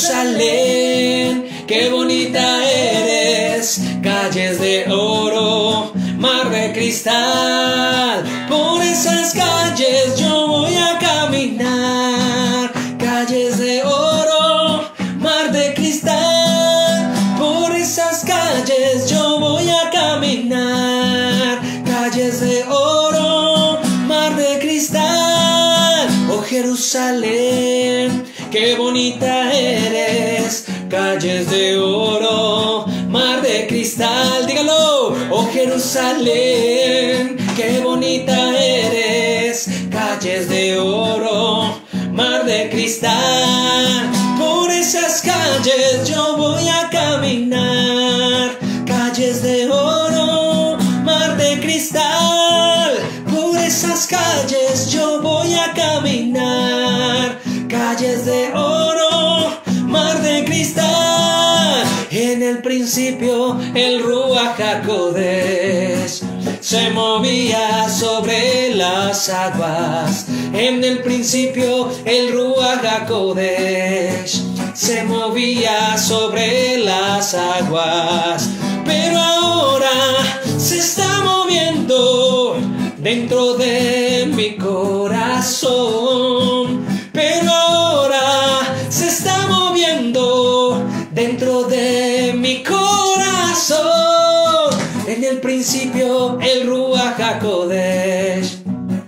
Jerusalén, qué bonita eres, calles de oro, mar de cristal. Por esas calles yo voy a caminar, calles de oro, mar de cristal. Por esas calles yo voy a caminar, calles de oro, mar de cristal. Oh Jerusalén, qué bonita eres, calles de oro, mar de cristal. Dígalo. Oh Jerusalén, qué bonita eres, calles de oro, mar de cristal. Por esas calles yo voy a caminar, calles de oro, mar de cristal. Por esas calles yo voy a caminar, calles de oro, mar de cristal. En el principio el Ruach HaKodesh se movía sobre las aguas. En el principio el Ruach HaKodesh se movía sobre las aguas. Pero ahora se está moviendo dentro de mi corazón. Pero ahora se está moviendo dentro de mi corazón. En el principio el Ruach HaKodesh,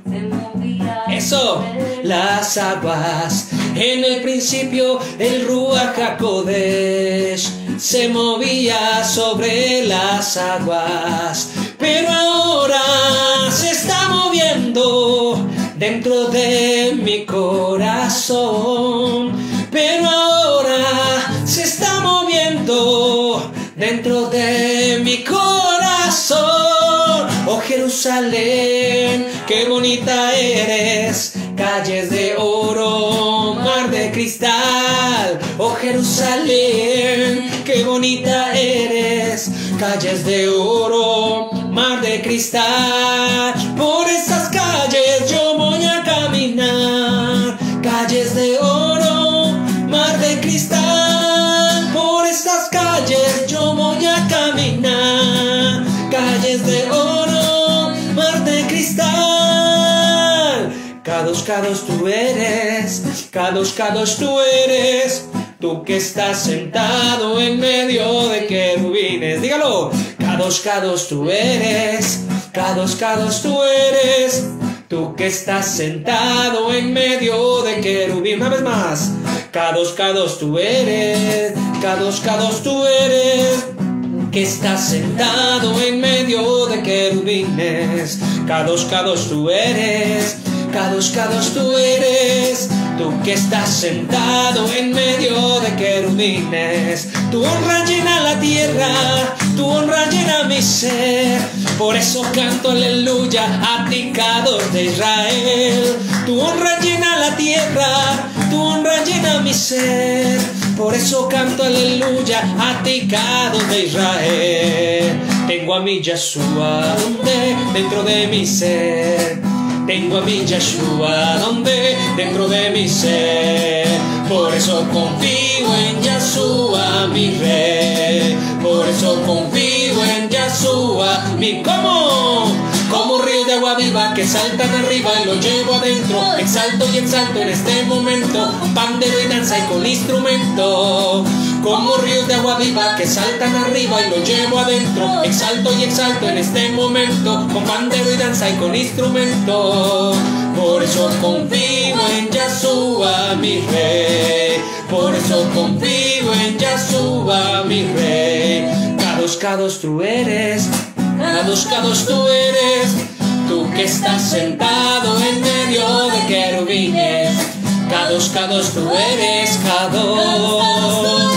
eso, las aguas. En el principio el Ruach HaKodesh se movía sobre las aguas. Pero ahora se está moviendo dentro de mi corazón. Pero ahora se está moviendo dentro de mi corazón. Oh Jerusalén, qué bonita eres, calles de oro, mar de cristal. Oh Jerusalén, qué bonita eres, calles de oro, mar de cristal. Por esas calles yo voy a caminar, calles de oro, mar de cristal. Por esas calles yo voy a caminar, calles de oro, mar de cristal. Kadosh, Kadosh tú eres, Kadosh, Kadosh tú eres, tú que estás sentado en medio de querubines. Dígalo. Kadosh, Kadosh tú eres, Kadosh, Kadosh tú eres, tú que estás sentado en medio de querubines. Una vez más. Kadosh, Kadosh tú eres, Kadosh, Kadosh tú eres, que estás sentado en medio de querubines. Kadosh, Kadosh tú eres, Kadosh, Kadosh tú eres, tú que estás sentado en medio de querubines. Tu honra llena la tierra, tu honra llena mi ser. Por eso canto aleluya a ti, Kadosh de Israel. Tu honra llena la tierra, tu honra llena mi ser. Por eso canto aleluya a ti, Dios de Israel. Tengo a mi Yeshua donde dentro de mi ser. Tengo a mi Yeshua donde dentro de mi ser. Por eso confío en Yeshua mi rey. Por eso confío en Yeshua mi... ¿Cómo? Como río de agua viva que saltan arriba y lo llevo adentro. Exalto y exalto en este momento, con pandero y danza y con instrumento. Como ríos de agua viva que saltan arriba y lo llevo adentro. Exalto y exalto en este momento, con pandero y danza y con instrumento. Por eso confío en Yeshua mi rey. Por eso confío en Yeshua mi rey. Kadosh, Kadosh tú eres. Kadosh, Kadosh tú eres, tú que estás sentado en medio de querubines. Kadosh, Kadosh tú eres, Kadosh,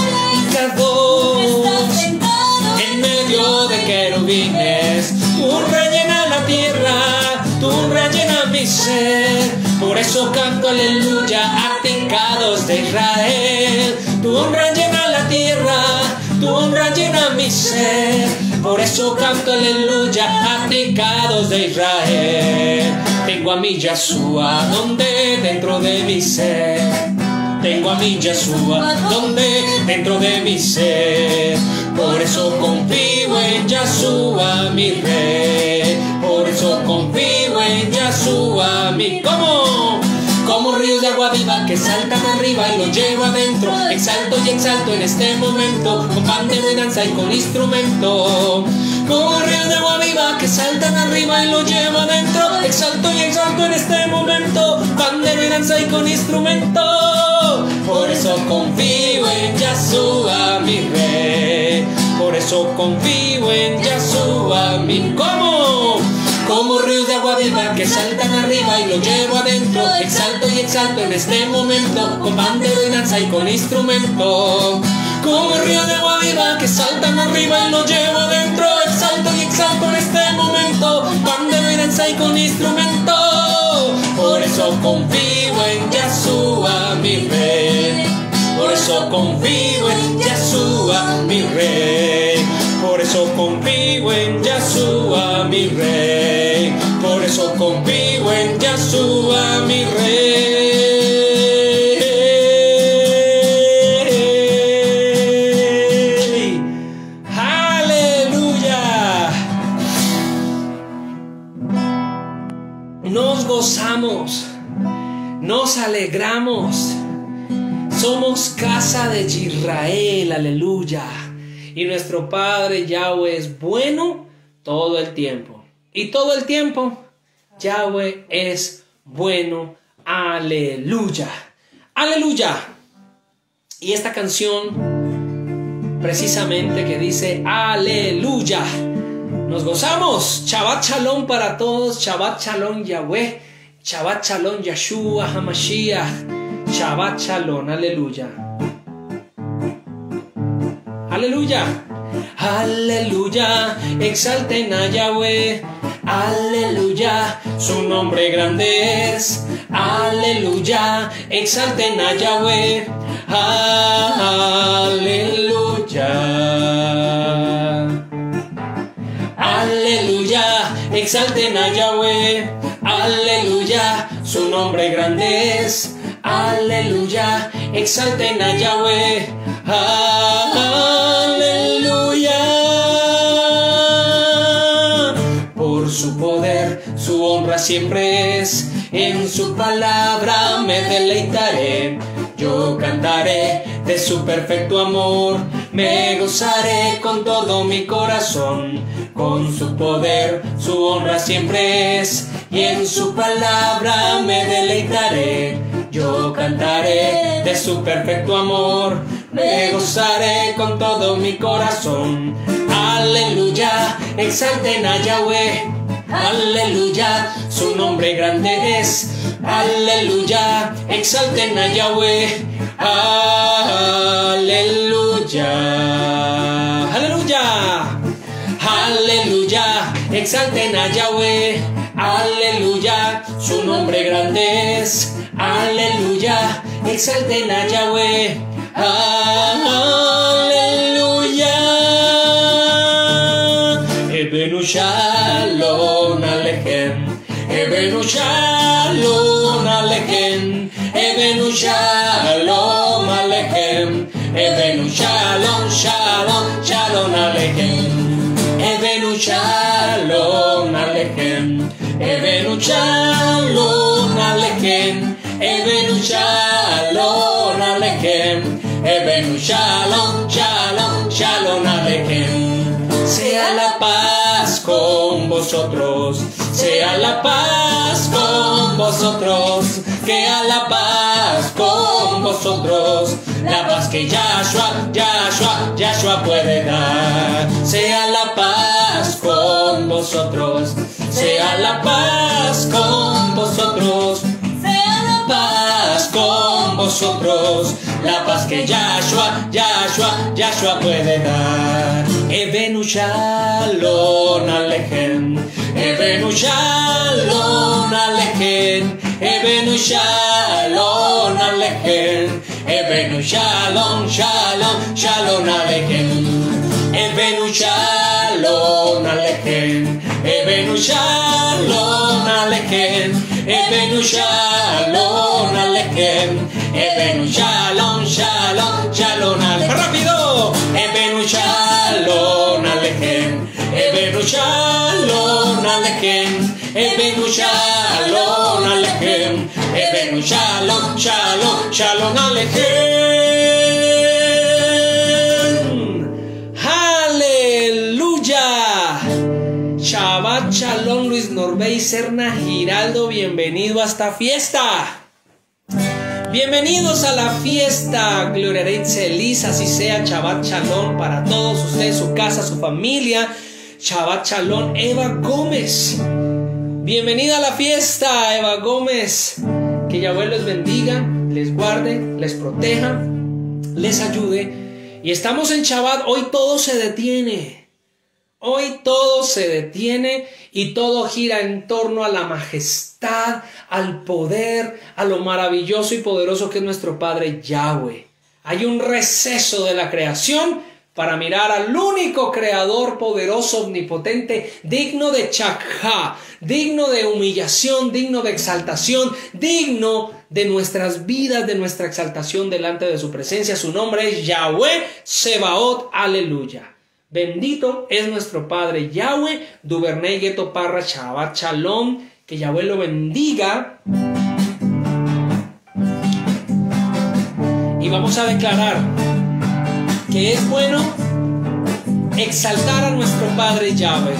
Kadosh, en medio de querubines. Tú rellenas la tierra, tú rellenas mi ser. Por eso canto aleluya a ti, Kadosh de Israel. Tú rellenas la tierra, tu honra llena mi ser. Por eso canto aleluya a ti, Kadosh de Israel. Tengo a mi Yeshua donde dentro de mi ser. Tengo a mi Yeshua donde dentro de mi ser. Por eso confío en Yeshua mi rey. Por eso confío en Yeshua mi... ¿Cómo? Como ríos de agua viva que saltan arriba y lo llevo adentro. Exalto y exalto en este momento, con pandero y danza y con instrumento. Como ríos de agua viva que saltan arriba y lo llevo adentro. Exalto y exalto en este momento, pandero y danza y con instrumento. Por eso confío en Yeshua mi rey. Por eso confío en Yeshua mi... ¿Cómo? Como ríos de agua viva que saltan arriba y lo llevo adentro. Exalto y exalto en este momento, con pandero y danza y con instrumento. Como ríos de agua viva que saltan arriba y lo llevo adentro. Exalto y exalto en este momento, pandero y danza y con instrumento. Por eso confío en Yeshua mi rey. Por eso confío en Yeshua mi rey. Por eso confío en Yeshua mi rey. Por eso confío en Yeshua mi rey. ¡Aleluya! Nos gozamos, nos alegramos. Somos casa de Israel, aleluya. Y nuestro Padre Yahweh es bueno todo el tiempo. Y todo el tiempo Yahweh es bueno. Aleluya. Aleluya. Y esta canción precisamente que dice aleluya. Nos gozamos. Shabbat Shalom para todos. Shabbat Shalom Yahweh. Shabbat Shalom Yeshua HaMashiach. Shabbat Shalom. Aleluya. Aleluya, aleluya, exalten a Yahweh, aleluya, su nombre grande es, aleluya, exalten a Yahweh, aleluya, aleluya, exalten a Yahweh, aleluya, su nombre grande es, aleluya, exalten a Yahweh, aleluya. Por su poder, su honra siempre es, en su palabra me deleitaré. Yo cantaré de su perfecto amor, me gozaré con todo mi corazón. Con su poder, su honra siempre es, y en su palabra me deleitaré. Yo cantaré de su perfecto amor, me gozaré con todo mi corazón. Aleluya, exalten a Yahweh. Aleluya, su nombre grande es. Aleluya, exalten a Yahweh. Aleluya, aleluya, aleluya, exalten a Yahweh. Aleluya, su nombre grande es. Aleluya, exalten a Yahweh. Aleluya. Ebenu Shalom Alechem. Ebenu Shalom Alechem. Ebenu Shalom Alechem. Ebenu Shalom, Shalom, Shalom Alechem. Ebenu Shalom Alechem. Ebenu Shalom Alechem. Ebenu Shalom Alechem. Ebenu Shalom, Shalom, Shalom Alechem. Sea la paz con vosotros, sea la paz con vosotros, que a la paz con vosotros, la paz que Yahshua, Yahshua, Yahshua puede dar. Sea la paz con vosotros, sea la paz con vosotros, sea la paz con vosotros, la paz que Yahshua, Yahshua, Yahshua puede dar. Ebenu Shalom Alechem. Ebenu Shalom Alechem. Ebenu Shalom Alechem. Ebenu Shalom, Shalom, Shalom Alechem. Ebenu Shalom Alechem. Ebenu Shalom Alechem. Ebenu Shalom Alechem. Ebenu Shalom, Shalom, Shalom Alechem. ¡Rápido! Ebenu Shalom Alechem. Ebenu Shalom Alechem. Ebenu Shalom Alechem. Ebenu Shalom, Shalom, Shalom Alechem. ¡Aleluya! Shabbat Shalom, Luis Norbey Serna Giraldo, bienvenido a esta fiesta. Bienvenidos a la fiesta, Gloria Elisa, así sea. Shabbat Shalom para todos ustedes, su casa, su familia. Shabbat Shalom, Eva Gómez. Bienvenida a la fiesta, Eva Gómez. Que Yahweh los bendiga, les guarde, les proteja, les ayude. Y estamos en Shabbat, hoy todo se detiene. Hoy todo se detiene y todo gira en torno a la majestad, al poder, a lo maravilloso y poderoso que es nuestro Padre Yahweh. Hay un receso de la creación para mirar al único creador poderoso, omnipotente, digno de chakha, digno de humillación, digno de exaltación, digno de nuestras vidas, de nuestra exaltación delante de su presencia. Su nombre es Yahweh Sebaot, aleluya. Bendito es nuestro Padre Yahweh. Duvernay Gueto Parra, Shabbat Shalom. Que Yahweh lo bendiga. Y vamos a declarar que es bueno exaltar a nuestro Padre Yahweh.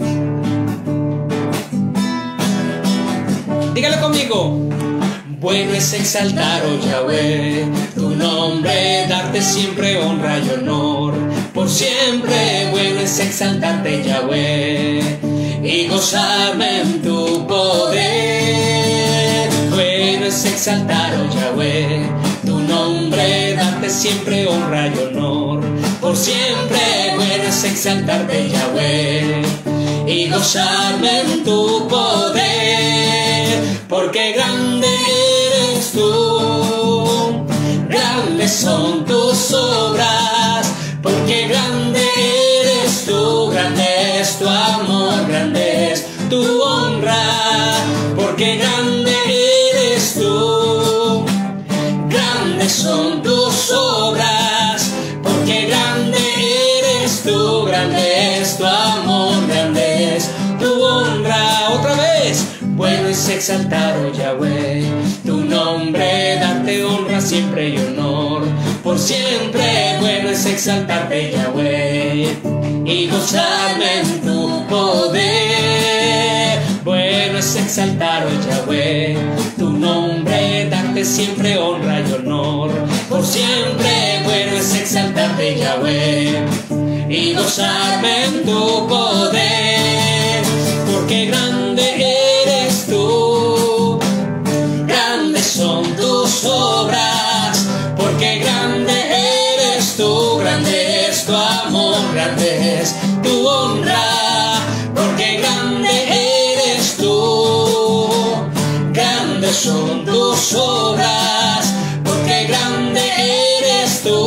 Dígalo conmigo. Bueno es exaltar, oh Yahweh, tu nombre, darte siempre honra y honor. Por siempre bueno es exaltarte, Yahweh, y gozarme en tu poder. Bueno es exaltar, oh Yahweh, tu nombre, darte siempre honra y honor. Por siempre bueno es exaltarte, Yahweh, y gozarme en tu poder. Porque grande eres tú, grandes son tus obras. Porque grande eres tú, grande es tu amor, grande es tu honra. Porque grande eres tú, grandes son tus obras. Porque grande eres tú, grande es tu amor, grande es tu honra. Otra vez. Bueno es exaltar, oh Yahweh, tu nombre, darte honra siempre y honor. Por siempre bueno es exaltarte, Yahweh, y gozarme en tu poder. Bueno es exaltar, oh Yahweh, tu nombre, darte siempre honra y honor. Por siempre bueno es exaltarte, Yahweh, y gozarme en tu poder. Porque grande eres tú, grandes son tus obras. Porque grande eres tú, grande es tu amor, grande es tu honra. Porque grande eres tú, grandes son tus obras. Porque grande eres tú,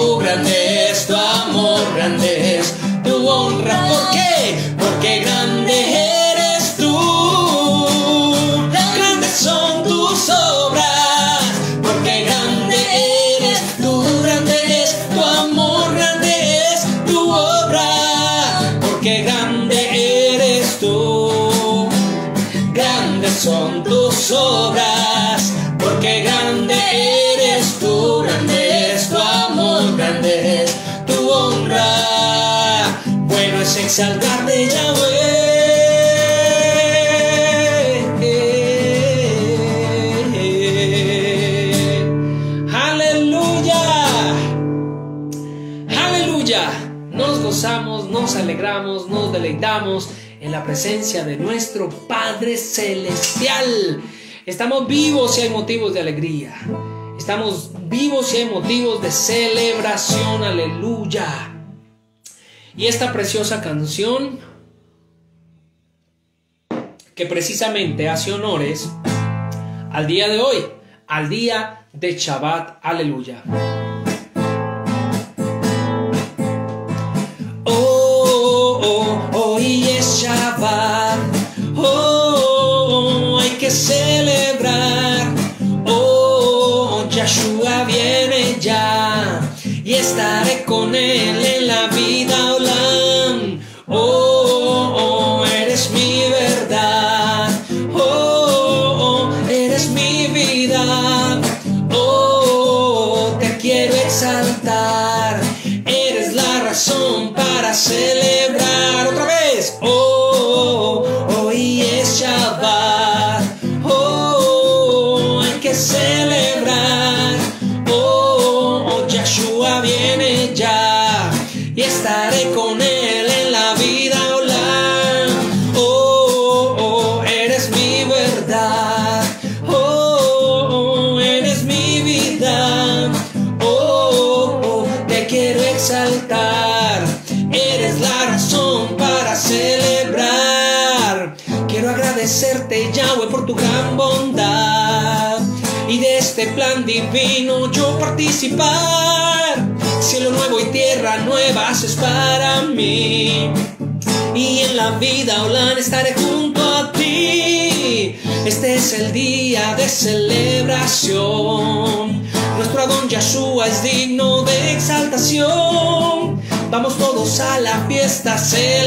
son tus obras, porque grande eres tú, grande es tu amor, grande es tu honra. Bueno es exaltarte, Yahweh. Nos gozamos, nos alegramos, nos deleitamos en la presencia de nuestro Padre Celestial. Estamos vivos y hay motivos de alegría. Estamos vivos y hay motivos de celebración. Aleluya. Y esta preciosa canción, que precisamente hace honores al día de hoy, al día de Shabbat. Aleluya. Hoy es Shabbat, oh, hay que celebrar, oh, Yahshua viene ya y estaré con él en la vida olam, oh, oh, eres mi verdad, oh, oh, eres mi vida, oh, te quiero exaltar, eres la razón para celebrar otra vez. Oh, oh, hoy es Shabbat. Oh, hay que celebrar. Oh, oh, Yahshua viene ya y estaré con él en la vida olam. Oh, oh, eres mi verdad. Oh, oh, eres mi vida. Oh, oh, te quiero exaltar. Eres la razón para celebrar. Quiero agradecerte, Yahweh, por tu gran bondad y de este plan divino yo participar. Cielo nuevo y tierra nueva haces para mí, y en la vida olam estaré junto a ti. Este es el día de celebración. Nuestro Adón Yahshua es digno de exaltación. Vamos todos a la fiesta a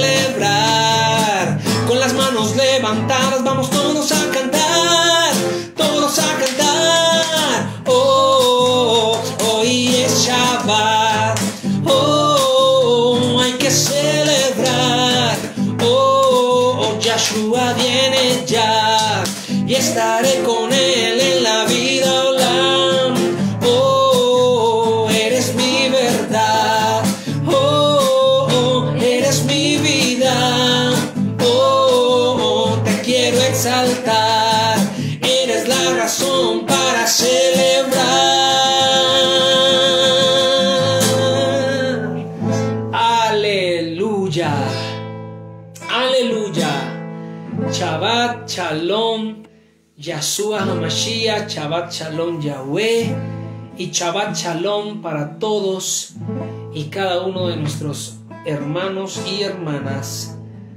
celebrar. Con las manos levantadas vamos todos a cantar. Todos a cantar. Oh, hoy es Shabbat. Oh, hay que celebrar. Oh, oh, Yahshua viene ya y estaré con él en la vida olam. Oh, eres mi verdad. Oh, oh, eres mi vida. Oh, oh, te quiero exaltar. Eres la razón para celebrar. Aleluya. Aleluya. Shabbat Shalom Yahshua HaMashiach, Shabbat Shalom Yahweh y Shabbat Shalom para todos y cada uno de nuestros hermanos y hermanas,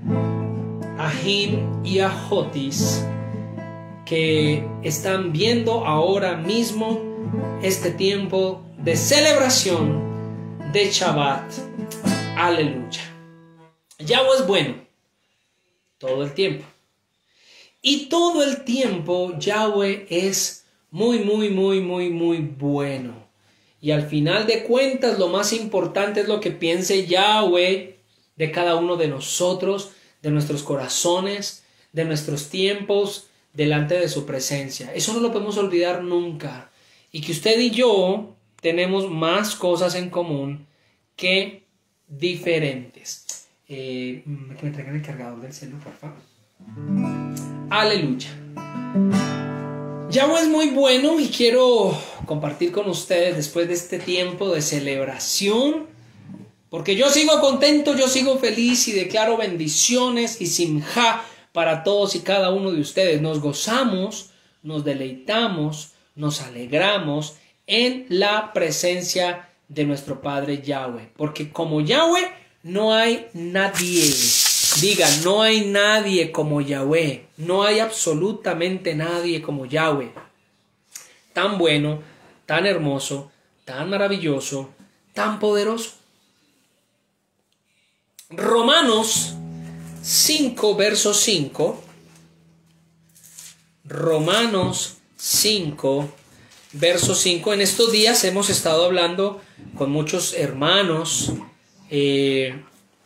Ahim y Ajotis, que están viendo ahora mismo este tiempo de celebración de Shabbat. Aleluya. Yahweh es bueno todo el tiempo. Y todo el tiempo Yahweh es muy, muy, muy, muy, muy bueno. Y al final de cuentas lo más importante es lo que piense Yahweh de cada uno de nosotros, de nuestros corazones, de nuestros tiempos delante de su presencia. Eso no lo podemos olvidar nunca. Y que usted y yo tenemos más cosas en común que diferentes. Eh, que me traigan el cargador del celular, por favor. Aleluya. Yahweh es muy bueno y quiero compartir con ustedes después de este tiempo de celebración, porque yo sigo contento, yo sigo feliz y declaro bendiciones y simjá para todos y cada uno de ustedes. Nos gozamos, nos deleitamos, nos alegramos en la presencia de nuestro Padre Yahweh, porque como Yahweh no hay nadie. Diga, no hay nadie como Yahweh. No hay absolutamente nadie como Yahweh. Tan bueno, tan hermoso, tan maravilloso, tan poderoso. Romanos cinco, verso cinco. Romanos cinco, verso cinco. En estos días hemos estado hablando con muchos hermanos. Eh,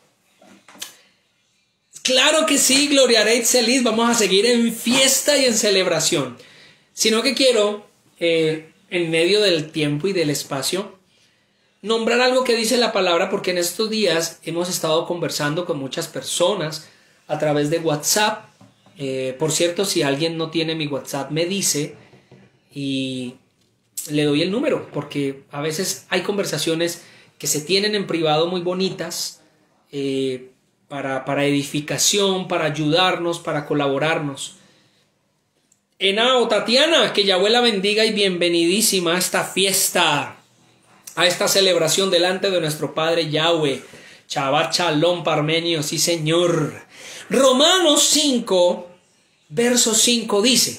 claro que sí, Gloria Rey Celis, vamos a seguir en fiesta y en celebración. Sino que quiero, eh, en medio del tiempo y del espacio, nombrar algo que dice la palabra, porque en estos días hemos estado conversando con muchas personas a través de WhatsApp. Eh, por cierto, si alguien no tiene mi WhatsApp, me dice y le doy el número, porque a veces hay conversaciones que se tienen en privado muy bonitas, eh, para, para edificación, para ayudarnos, para colaborarnos. Enao, Tatiana, que Yahweh la bendiga y bienvenidísima a esta fiesta, a esta celebración delante de nuestro Padre Yahweh. Shabbat Shalom, Parmenio, sí Señor. Romanos cinco, verso cinco dice: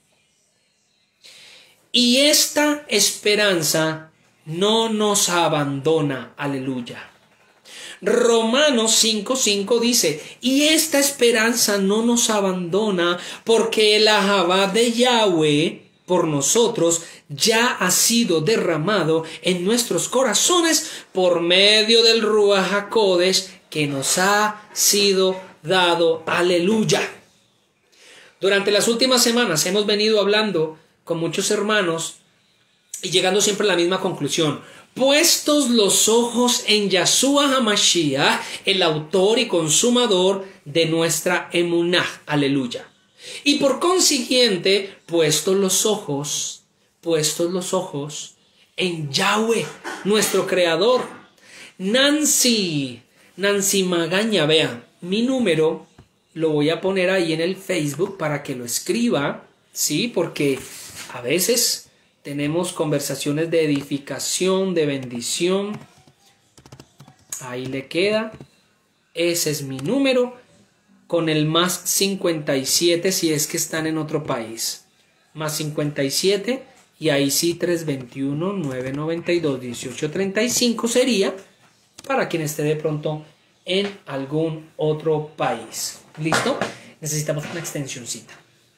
y esta esperanza no nos abandona. Aleluya. Romanos cinco, cinco dice: y esta esperanza no nos abandona, porque el Ahavá de Yahweh por nosotros ya ha sido derramado en nuestros corazones por medio del Ruach HaKodesh que nos ha sido dado. Aleluya. Durante las últimas semanas hemos venido hablando con muchos hermanos y llegando siempre a la misma conclusión: puestos los ojos en Yahshua HaMashiach, el autor y consumador de nuestra emuná. Aleluya. Y por consiguiente, puestos los ojos, puestos los ojos en Yahweh, nuestro creador. Nancy, Nancy Magaña, vea, mi número lo voy a poner ahí en el Facebook para que lo escriba, ¿sí? Porque a veces tenemos conversaciones de edificación, de bendición. Ahí le queda. Ese es mi número, con el más cincuenta y siete si es que están en otro país. Más cincuenta y siete y ahí sí tres dos uno, nueve nueve dos, uno ocho tres cinco sería para quien esté de pronto en algún otro país. ¿Listo? Necesitamos una extensioncita.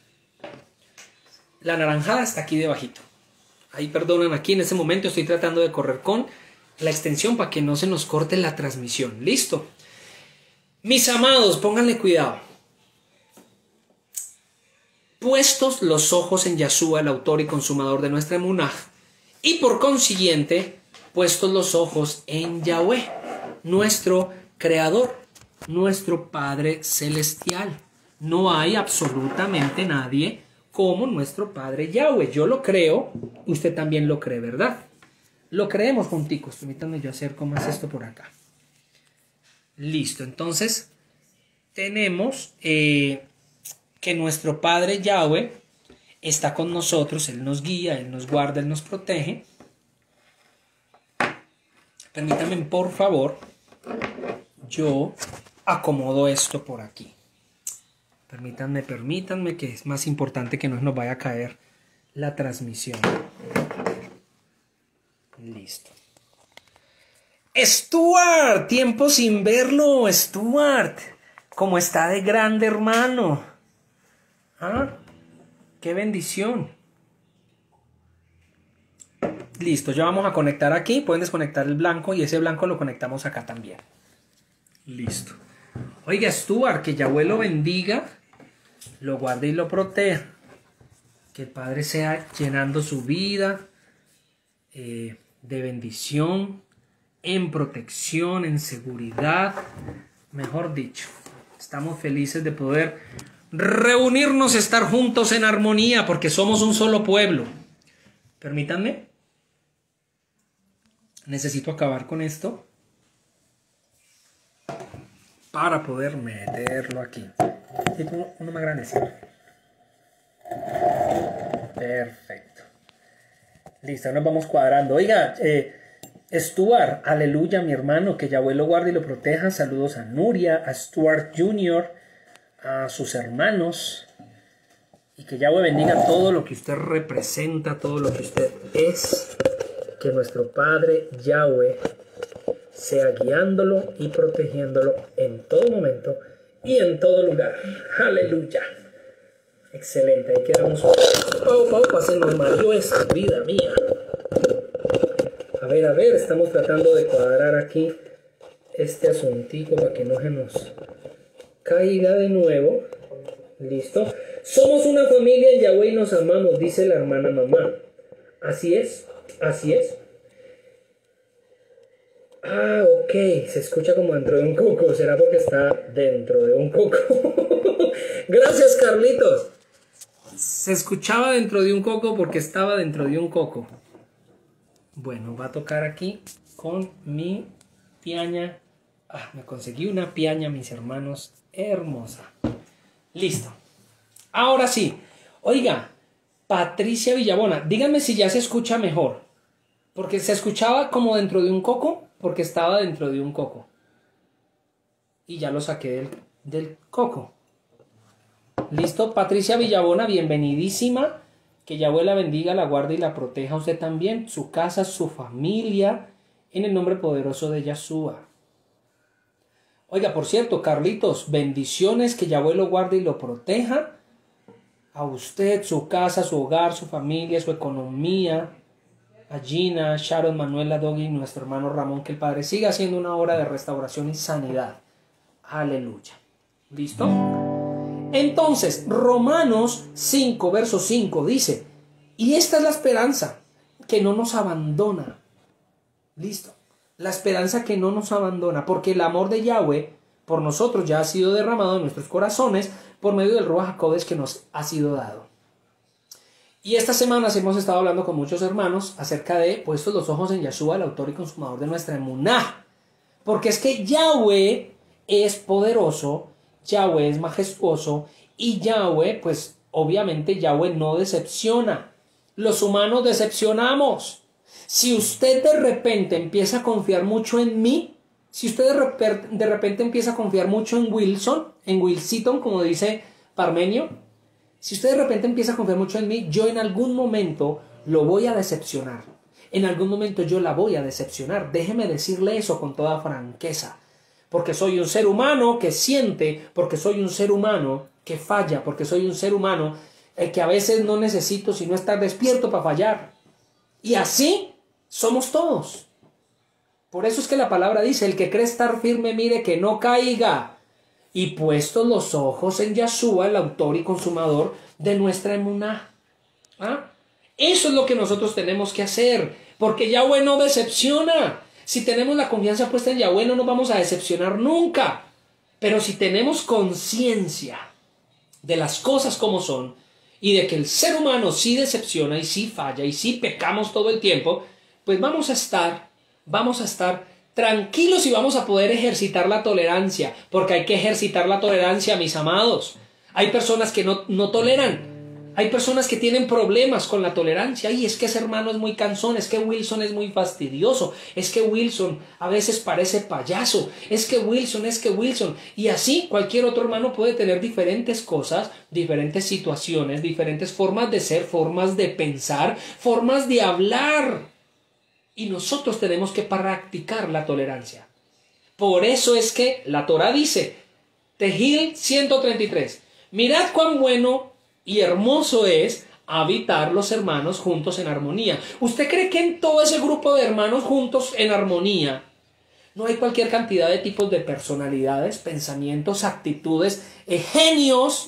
La naranjada está aquí debajito. Ahí perdonan, aquí en ese momento estoy tratando de correr con la extensión para que no se nos corte la transmisión. ¿Listo? Mis amados, pónganle cuidado. Puestos los ojos en Yahshua, el autor y consumador de nuestra emuná, y por consiguiente, puestos los ojos en Yahweh, nuestro creador, nuestro Padre celestial. No hay absolutamente nadie como nuestro Padre Yahweh. Yo lo creo, usted también lo cree, ¿verdad? Lo creemos junticos. Permítanme yo hacer cómo es esto por acá. Listo, entonces tenemos eh, que nuestro Padre Yahweh está con nosotros. Él nos guía, Él nos guarda, Él nos protege. Permítanme, por favor, yo acomodo esto por aquí. Permítanme, permítanme, que es más importante que no nos vaya a caer la transmisión. Listo. Stuart, tiempo sin verlo, Stuart. ¿Cómo está de grande, hermano? ¿Ah? ¡Qué bendición! Listo, ya vamos a conectar aquí. Pueden desconectar el blanco y ese blanco lo conectamos acá también. Listo. Oiga, Stuart, que Yahweh lo bendiga, lo guarde y lo proteja. Que el Padre sea llenando su vida eh, de bendición, en protección, en seguridad. Mejor dicho, estamos felices de poder reunirnos, estar juntos en armonía, porque somos un solo pueblo. Permítanme. Necesito acabar con esto para poder meterlo aquí. Uno más grande. Perfecto. Listo, nos vamos cuadrando. Oiga, eh, Stuart, aleluya, mi hermano, que Yahweh lo guarde y lo proteja. Saludos a Nuria, a Stuart junior, a sus hermanos. Y que Yahweh bendiga todo lo que usted representa, todo lo que usted es. Que nuestro Padre Yahweh sea guiándolo y protegiéndolo en todo momento y en todo lugar. Aleluya. Excelente, ahí quedamos. Opa, opa, se nos mareó esta vida mía. A ver, a ver, estamos tratando de cuadrar aquí este asuntico para que no se nos caiga de nuevo. Listo. Somos una familia en Yahweh y nos amamos, dice la hermana mamá. Así es, así es. Ah, ok, se escucha como dentro de un coco. ¿Será porque está dentro de un coco? Gracias, Carlitos. Se escuchaba dentro de un coco porque estaba dentro de un coco. Bueno, va a tocar aquí con mi piaña. Ah, me conseguí una piaña, mis hermanos, hermosa. Listo. Ahora sí. Oiga, Patricia Villabona, díganme si ya se escucha mejor. Porque se escuchaba como dentro de un coco, porque estaba dentro de un coco. Y ya lo saqué del, del coco. Listo, Patricia Villabona, bienvenidísima. Que Yahweh la bendiga, la guarde y la proteja a usted también, su casa, su familia, en el nombre poderoso de Yahshua. Oiga, por cierto, Carlitos, bendiciones, que Yahweh lo guarde y lo proteja a usted, su casa, su hogar, su familia, su economía, a Gina, Sharon, Manuela, Doggy y nuestro hermano Ramón, que el Padre siga haciendo una obra de restauración y sanidad. Aleluya. ¿Listo? Entonces, Romanos cinco, verso cinco dice, y esta es la esperanza, que no nos abandona. Listo. La esperanza que no nos abandona, porque el amor de Yahweh por nosotros ya ha sido derramado en nuestros corazones por medio del Ruach HaKodesh que nos ha sido dado. Y estas semanas hemos estado hablando con muchos hermanos acerca de puestos los ojos en Yahshua, el autor y consumador de nuestra emuná. Porque es que Yahweh es poderoso, Yahweh es majestuoso y Yahweh, pues obviamente Yahweh no decepciona. Los humanos decepcionamos. Si usted de repente empieza a confiar mucho en mí, si usted de repente, de repente empieza a confiar mucho en Wilson, en Wilsiton, como dice Parmenio, si usted de repente empieza a confiar mucho en mí, yo en algún momento lo voy a decepcionar. En algún momento yo la voy a decepcionar. Déjeme decirle eso con toda franqueza. Porque soy un ser humano que siente, porque soy un ser humano que falla, porque soy un ser humano eh, que a veces no necesito sino estar despierto para fallar. Y así somos todos. Por eso es que la palabra dice, el que cree estar firme, mire que no caiga. Y puestos los ojos en Yahshua, el autor y consumador de nuestra emuná. ¿Ah? Eso es lo que nosotros tenemos que hacer, porque Yahweh no decepciona. Si tenemos la confianza puesta en Yahweh, no nos vamos a decepcionar nunca. Pero si tenemos conciencia de las cosas como son, y de que el ser humano sí decepciona, y sí falla, y sí pecamos todo el tiempo, pues vamos a estar, vamos a estar tranquilos y vamos a poder ejercitar la tolerancia, porque hay que ejercitar la tolerancia, mis amados. Hay personas que no, no toleran. Hay personas que tienen problemas con la tolerancia. Y es que ese hermano es muy cansón, es que Wilson es muy fastidioso, es que Wilson a veces parece payaso, es que Wilson, es que Wilson. Y así cualquier otro hermano puede tener diferentes cosas, diferentes situaciones, diferentes formas de ser, formas de pensar, formas de hablar. Y nosotros tenemos que practicar la tolerancia. Por eso es que la Torah dice, Tehil ciento treinta y tres, mirad cuán bueno y hermoso es habitar los hermanos juntos en armonía. ¿Usted cree que en todo ese grupo de hermanos juntos en armonía no hay cualquier cantidad de tipos de personalidades, pensamientos, actitudes, eh, genios,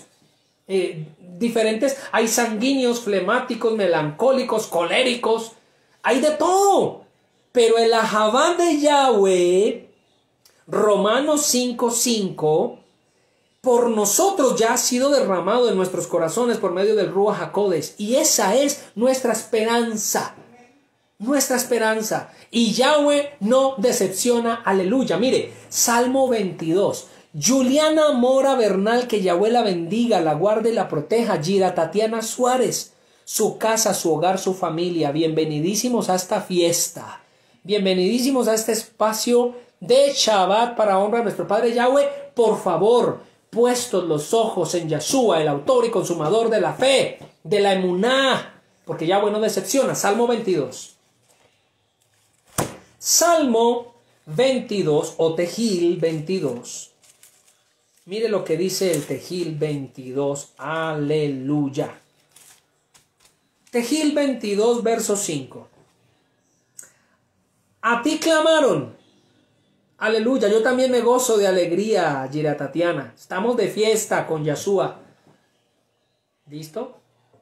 eh, diferentes? Hay sanguíneos, flemáticos, melancólicos, coléricos, hay de todo. Pero el Ahavá de Yahweh, Romanos cinco cinco, por nosotros ya ha sido derramado en nuestros corazones por medio del Ruach HaKodesh. Y esa es nuestra esperanza. Nuestra esperanza. Y Yahweh no decepciona. Aleluya. Mire, Salmo veintidós. Juliana Mora Bernal, que Yahweh la bendiga, la guarde y la proteja. Gira Tatiana Suárez. Su casa, su hogar, su familia. Bienvenidísimos a esta fiesta. Bienvenidísimos a este espacio de Shabbat para honra a nuestro Padre Yahweh. Por favor, puestos los ojos en Yahshua, el autor y consumador de la fe, de la emuná, porque Yahweh no decepciona. Salmo veintidós. Salmo veintidós o Tehil veintidós. Mire lo que dice el Tejil veintidós. Aleluya. Tejil veintidós, verso cinco. A ti clamaron. Aleluya. Yo también me gozo de alegría, Gira Tatiana. Estamos de fiesta con Yeshua. ¿Listo?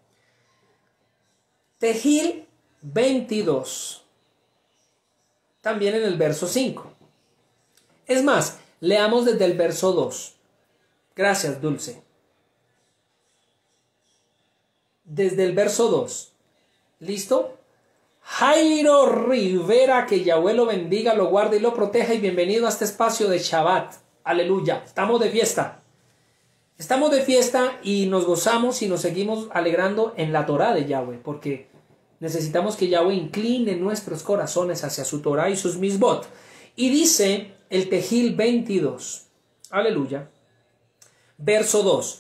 Tejil veintidós. También en el verso cinco. Es más, leamos desde el verso dos. Gracias, Dulce. Desde el verso dos. ¿Listo? Jairo Rivera, que Yahweh lo bendiga, lo guarde y lo proteja, y bienvenido a este espacio de Shabbat. Aleluya. Estamos de fiesta. Estamos de fiesta y nos gozamos y nos seguimos alegrando en la Torah de Yahweh, porque necesitamos que Yahweh incline nuestros corazones hacia su Torah y sus misbot. Y dice el Tejil veintidós. Aleluya. Verso dos.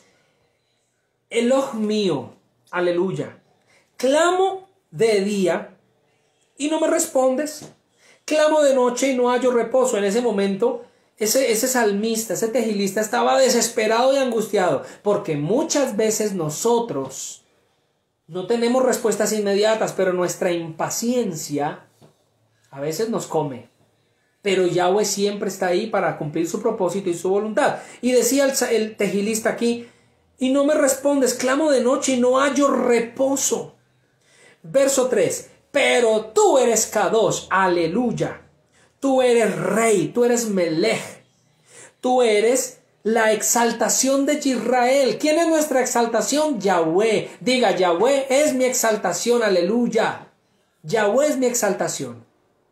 Eloj mío. Aleluya. Clamo de día y no me respondes. Clamo de noche y no hallo reposo. En ese momento, ese, ese salmista, ese tejilista estaba desesperado y angustiado, porque muchas veces nosotros no tenemos respuestas inmediatas, pero nuestra impaciencia a veces nos come. Pero Yahweh siempre está ahí para cumplir su propósito y su voluntad. Y decía el, el tejilista aquí, y no me respondes, clamo de noche y no hallo reposo. Verso tres. Pero tú eres Kadosh, aleluya. Tú eres rey, tú eres Melech. Tú eres la exaltación de Israel. ¿Quién es nuestra exaltación? Yahweh. Diga, Yahweh es mi exaltación, aleluya. Yahweh es mi exaltación.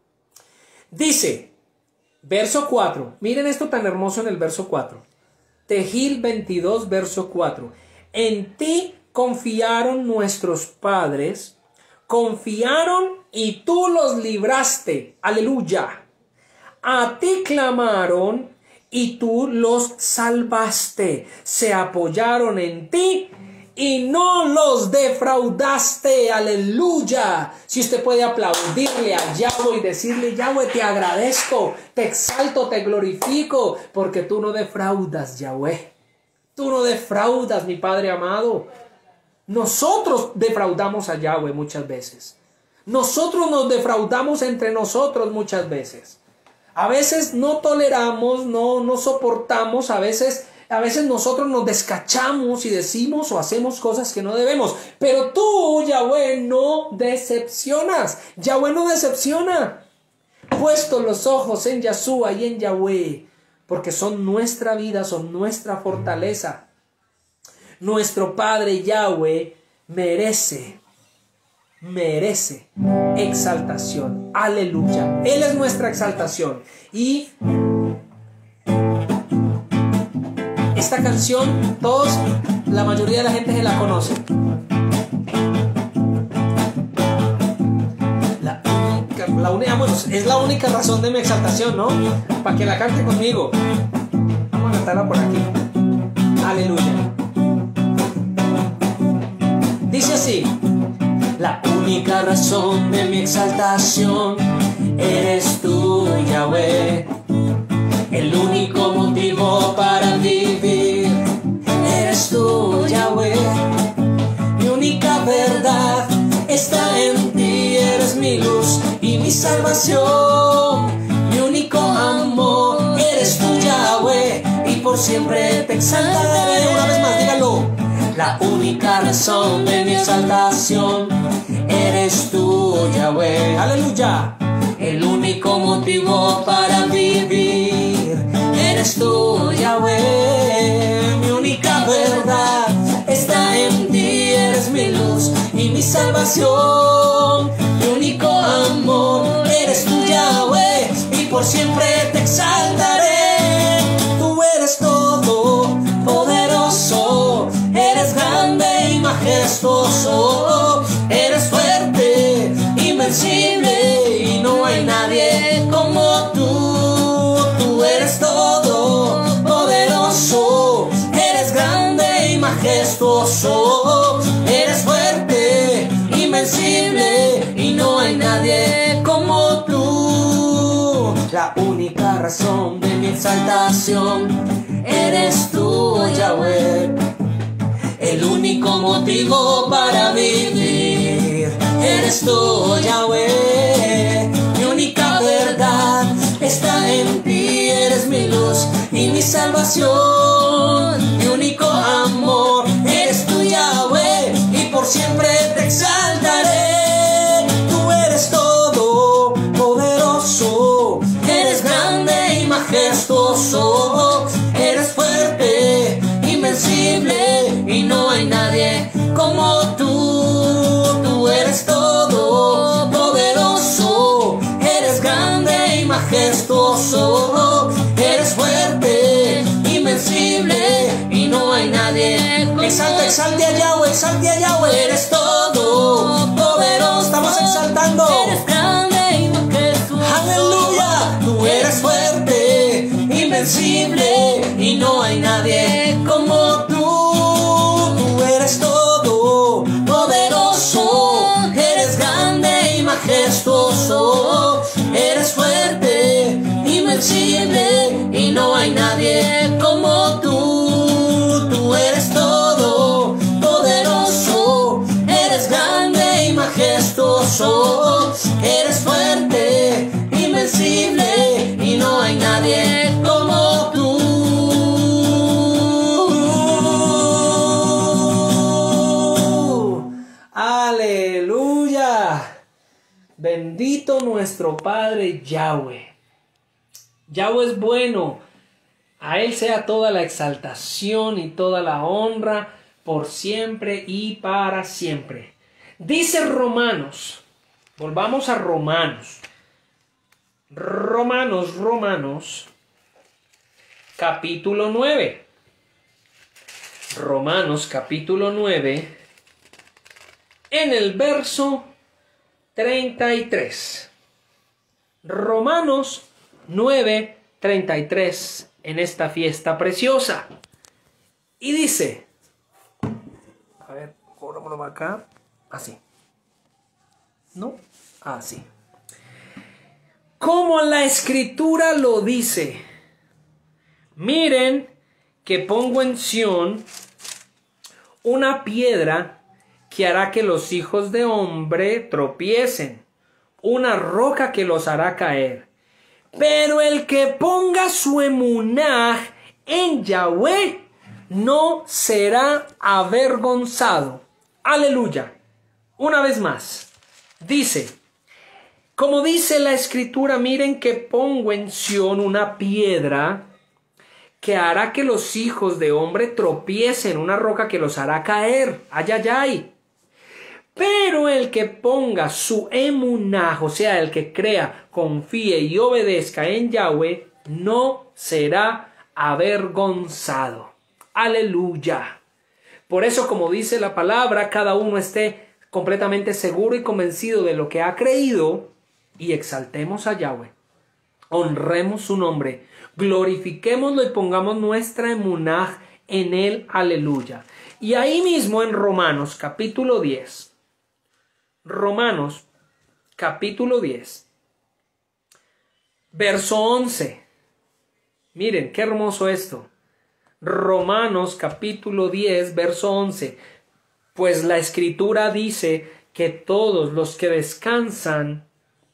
Dice, verso cuatro. Miren esto tan hermoso en el verso cuatro. Tejil veintidós, verso cuatro. En ti confiaron nuestros padres, confiaron y tú los libraste. Aleluya. A ti clamaron y tú los salvaste. Se apoyaron en ti y no los defraudaste. Aleluya. Si usted puede aplaudirle a Yahweh y decirle, Yahweh, te agradezco, te exalto, te glorifico, porque tú no defraudas, Yahweh. Tú no defraudas, mi Padre amado. Nosotros defraudamos a Yahweh muchas veces. Nosotros nos defraudamos entre nosotros muchas veces. A veces no toleramos, no, no soportamos, a veces, a veces nosotros nos descachamos y decimos o hacemos cosas que no debemos. Pero tú, Yahweh, no decepcionas. Yahweh no decepciona. Puesto los ojos en Yeshua y en Yahweh, porque son nuestra vida, son nuestra fortaleza. Nuestro Padre Yahweh merece, merece exaltación. Aleluya. Él es nuestra exaltación. Y esta canción, todos, la mayoría de la gente se la conoce. La única, la única, bueno, es la única razón de mi exaltación, ¿no? Para que la cante conmigo. Vamos a cantarla por aquí. Aleluya. Dice así. La única razón de mi exaltación eres tú, Yahweh. El único motivo para vivir eres tú, Yahweh. Mi única verdad está en ti, eres mi luz y mi salvación. Mi único amor eres tú, Yahweh, y por siempre te exaltaré. Una vez más, dígalo. La única razón de mi exaltación eres tú, Yahweh. Aleluya. El único motivo para vivir eres tú, Yahweh. Mi única verdad está en ti, eres mi luz y mi salvación. Mi único amor eres tú, Yahweh, y por siempre te exaltaré. Tú eres todo poderoso, eres grande y majestuoso, eres fuerte, invencible, y no hay nadie como tú. Tú eres todo poderoso, eres grande y majestuoso, eres fuerte, invencible, y no hay nadie como tú. La única razón de mi exaltación eres tú, Yahweh. El único motivo para vivir eres tú, Yahweh. Mi única verdad está en ti, eres mi luz y mi salvación. Mi único amor eres tú, Yahweh, y por siempre te exaltaré. Tú eres todo poderoso, eres grande y majestuoso, eres fuerte, invencible, y no hay nadie como tú. Tú eres todo poderoso, eres grande y majestuoso, eres fuerte, invencible, y no hay nadie como tú. Exalta, exalte a Yahweh, exalte a Yahweh. Eres todo poderoso, estamos exaltando. Eres grande y majestuoso. Aleluya. Tú eres fuerte, invencible, y no hay nadie como tú. Tú eres todo poderoso, eres grande y majestuoso, eres fuerte, invencible, y no hay nadie como tú. Tú eres todo poderoso, eres grande y majestuoso, eres fuerte, invencible, y no hay nadie como tú. Aleluya. Bendito nuestro Padre Yahweh. Yahweh es bueno. A Él sea toda la exaltación y toda la honra por siempre y para siempre. Dice Romanos. Volvamos a Romanos. Romanos, Romanos, capítulo nueve. Romanos, capítulo nueve, en el verso treinta y tres. Romanos nueve, treinta y tres, en esta fiesta preciosa. Y dice, a ver, cobrámoslo acá, así. ¿No? Así. Como la escritura lo dice, miren que pongo en Sión una piedra que hará que los hijos de hombre tropiecen, una roca que los hará caer. Pero el que ponga su emunaj en Yahweh no será avergonzado. Aleluya. Una vez más, dice, como dice la escritura, miren que pongo en Sión una piedra que hará que los hijos de hombre tropiecen, una roca que los hará caer. Ay, ay, ay. Pero el que ponga su emunaj, o sea, el que crea, confíe y obedezca en Yahweh, no será avergonzado. Aleluya. Por eso, como dice la palabra, cada uno esté completamente seguro y convencido de lo que ha creído, y exaltemos a Yahweh, honremos su nombre, glorifiquémoslo y pongamos nuestra emunaj en él. Aleluya. Y ahí mismo en Romanos capítulo diez, Romanos capítulo diez, verso once. Miren qué hermoso esto. Romanos capítulo diez, verso once. Pues la escritura dice que todos los que descansan,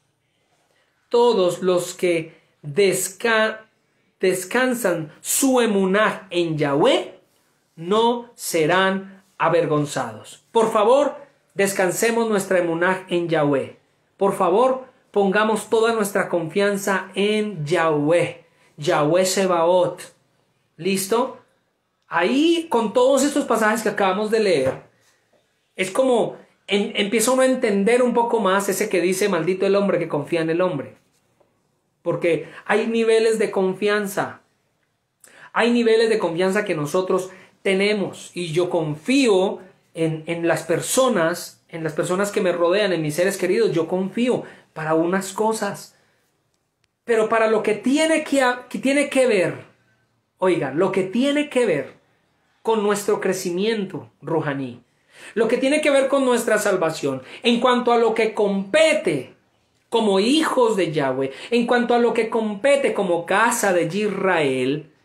todos los que desca descansan su emunaj en Yahweh, no serán avergonzados. Por favor, descansemos nuestra emunaj en Yahweh. Por favor, pongamos toda nuestra confianza en Yahweh. Yahweh Sebaot. ¿Listo? Ahí, con todos estos pasajes que acabamos de leer, es como en, empieza uno a entender un poco más ese que dice, maldito el hombre que confía en el hombre. Porque hay niveles de confianza. Hay niveles de confianza que nosotros tenemos. Y yo confío en, en las personas, en las personas que me rodean, en mis seres queridos. Yo confío para unas cosas. Pero para lo que tiene que, que tiene que ver, oiga, lo que tiene que ver con nuestro crecimiento ruhaní, lo que tiene que ver con nuestra salvación, en cuanto a lo que compete como hijos de Yahweh, en cuanto a lo que compete como casa de Israel,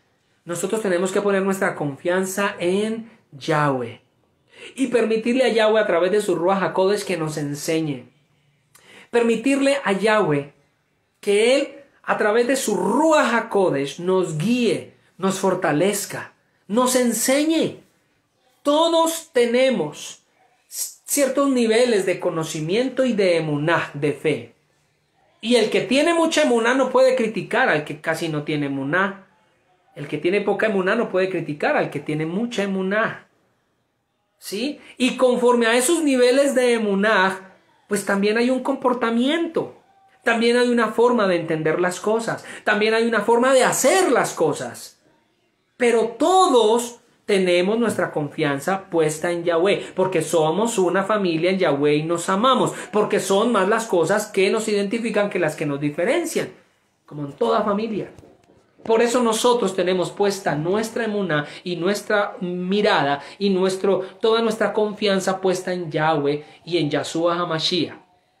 nosotros tenemos que poner nuestra confianza en Yahweh y permitirle a Yahweh a través de su Ruach HaKodesh que nos enseñe. Permitirle a Yahweh que Él a través de su Ruach HaKodesh nos guíe, nos fortalezca, nos enseñe. Todos tenemos ciertos niveles de conocimiento y de emuná, de fe. Y el que tiene mucha emuná no puede criticar al que casi no tiene emuná. El que tiene poca emuná no puede criticar al que tiene mucha emuná. ¿Sí? Y conforme a esos niveles de emuná, pues también hay un comportamiento. También hay una forma de entender las cosas. También hay una forma de hacer las cosas. Pero todos tenemos nuestra confianza puesta en Yahweh, porque somos una familia en Yahweh y nos amamos, porque son más las cosas que nos identifican que las que nos diferencian, como en toda familia. Por eso nosotros tenemos puesta nuestra emuná y nuestra mirada y nuestro, toda nuestra confianza puesta en Yahweh y en Yahshua HaMashiach.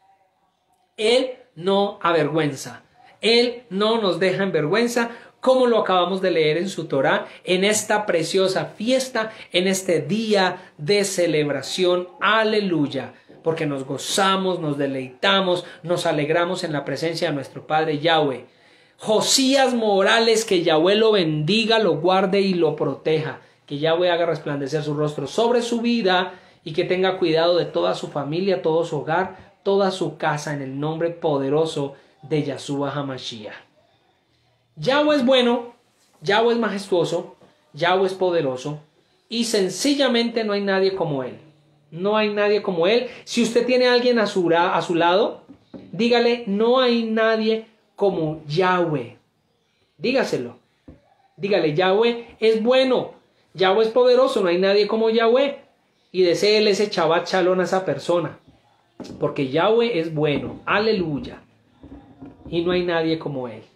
Él no avergüenza, Él no nos deja en vergüenza, como lo acabamos de leer en su Torá, en esta preciosa fiesta, en este día de celebración. Aleluya, porque nos gozamos, nos deleitamos, nos alegramos en la presencia de nuestro Padre Yahweh. Josías Morales, que Yahweh lo bendiga, lo guarde y lo proteja. Que Yahweh haga resplandecer su rostro sobre su vida y que tenga cuidado de toda su familia, todo su hogar, toda su casa, en el nombre poderoso de Yahshua HaMashiach. Yahweh es bueno, Yahweh es majestuoso, Yahweh es poderoso y sencillamente no hay nadie como Él. No hay nadie como Él. Si usted tiene a alguien a su, a su lado, dígale, no hay nadie como Yahweh. Dígaselo. Dígale, Yahweh es bueno, Yahweh es poderoso, no hay nadie como Yahweh. Y deséele ese Shabbat Shalom a esa persona. Porque Yahweh es bueno. Aleluya. Y no hay nadie como Él.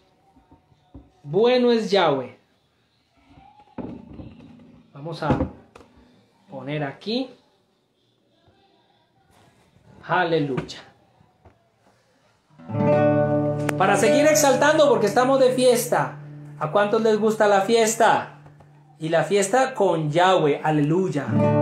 Bueno es Yahweh. Vamos a poner aquí. Aleluya. Para seguir exaltando, porque estamos de fiesta. ¿A cuántos les gusta la fiesta? Y la fiesta con Yahweh. Aleluya.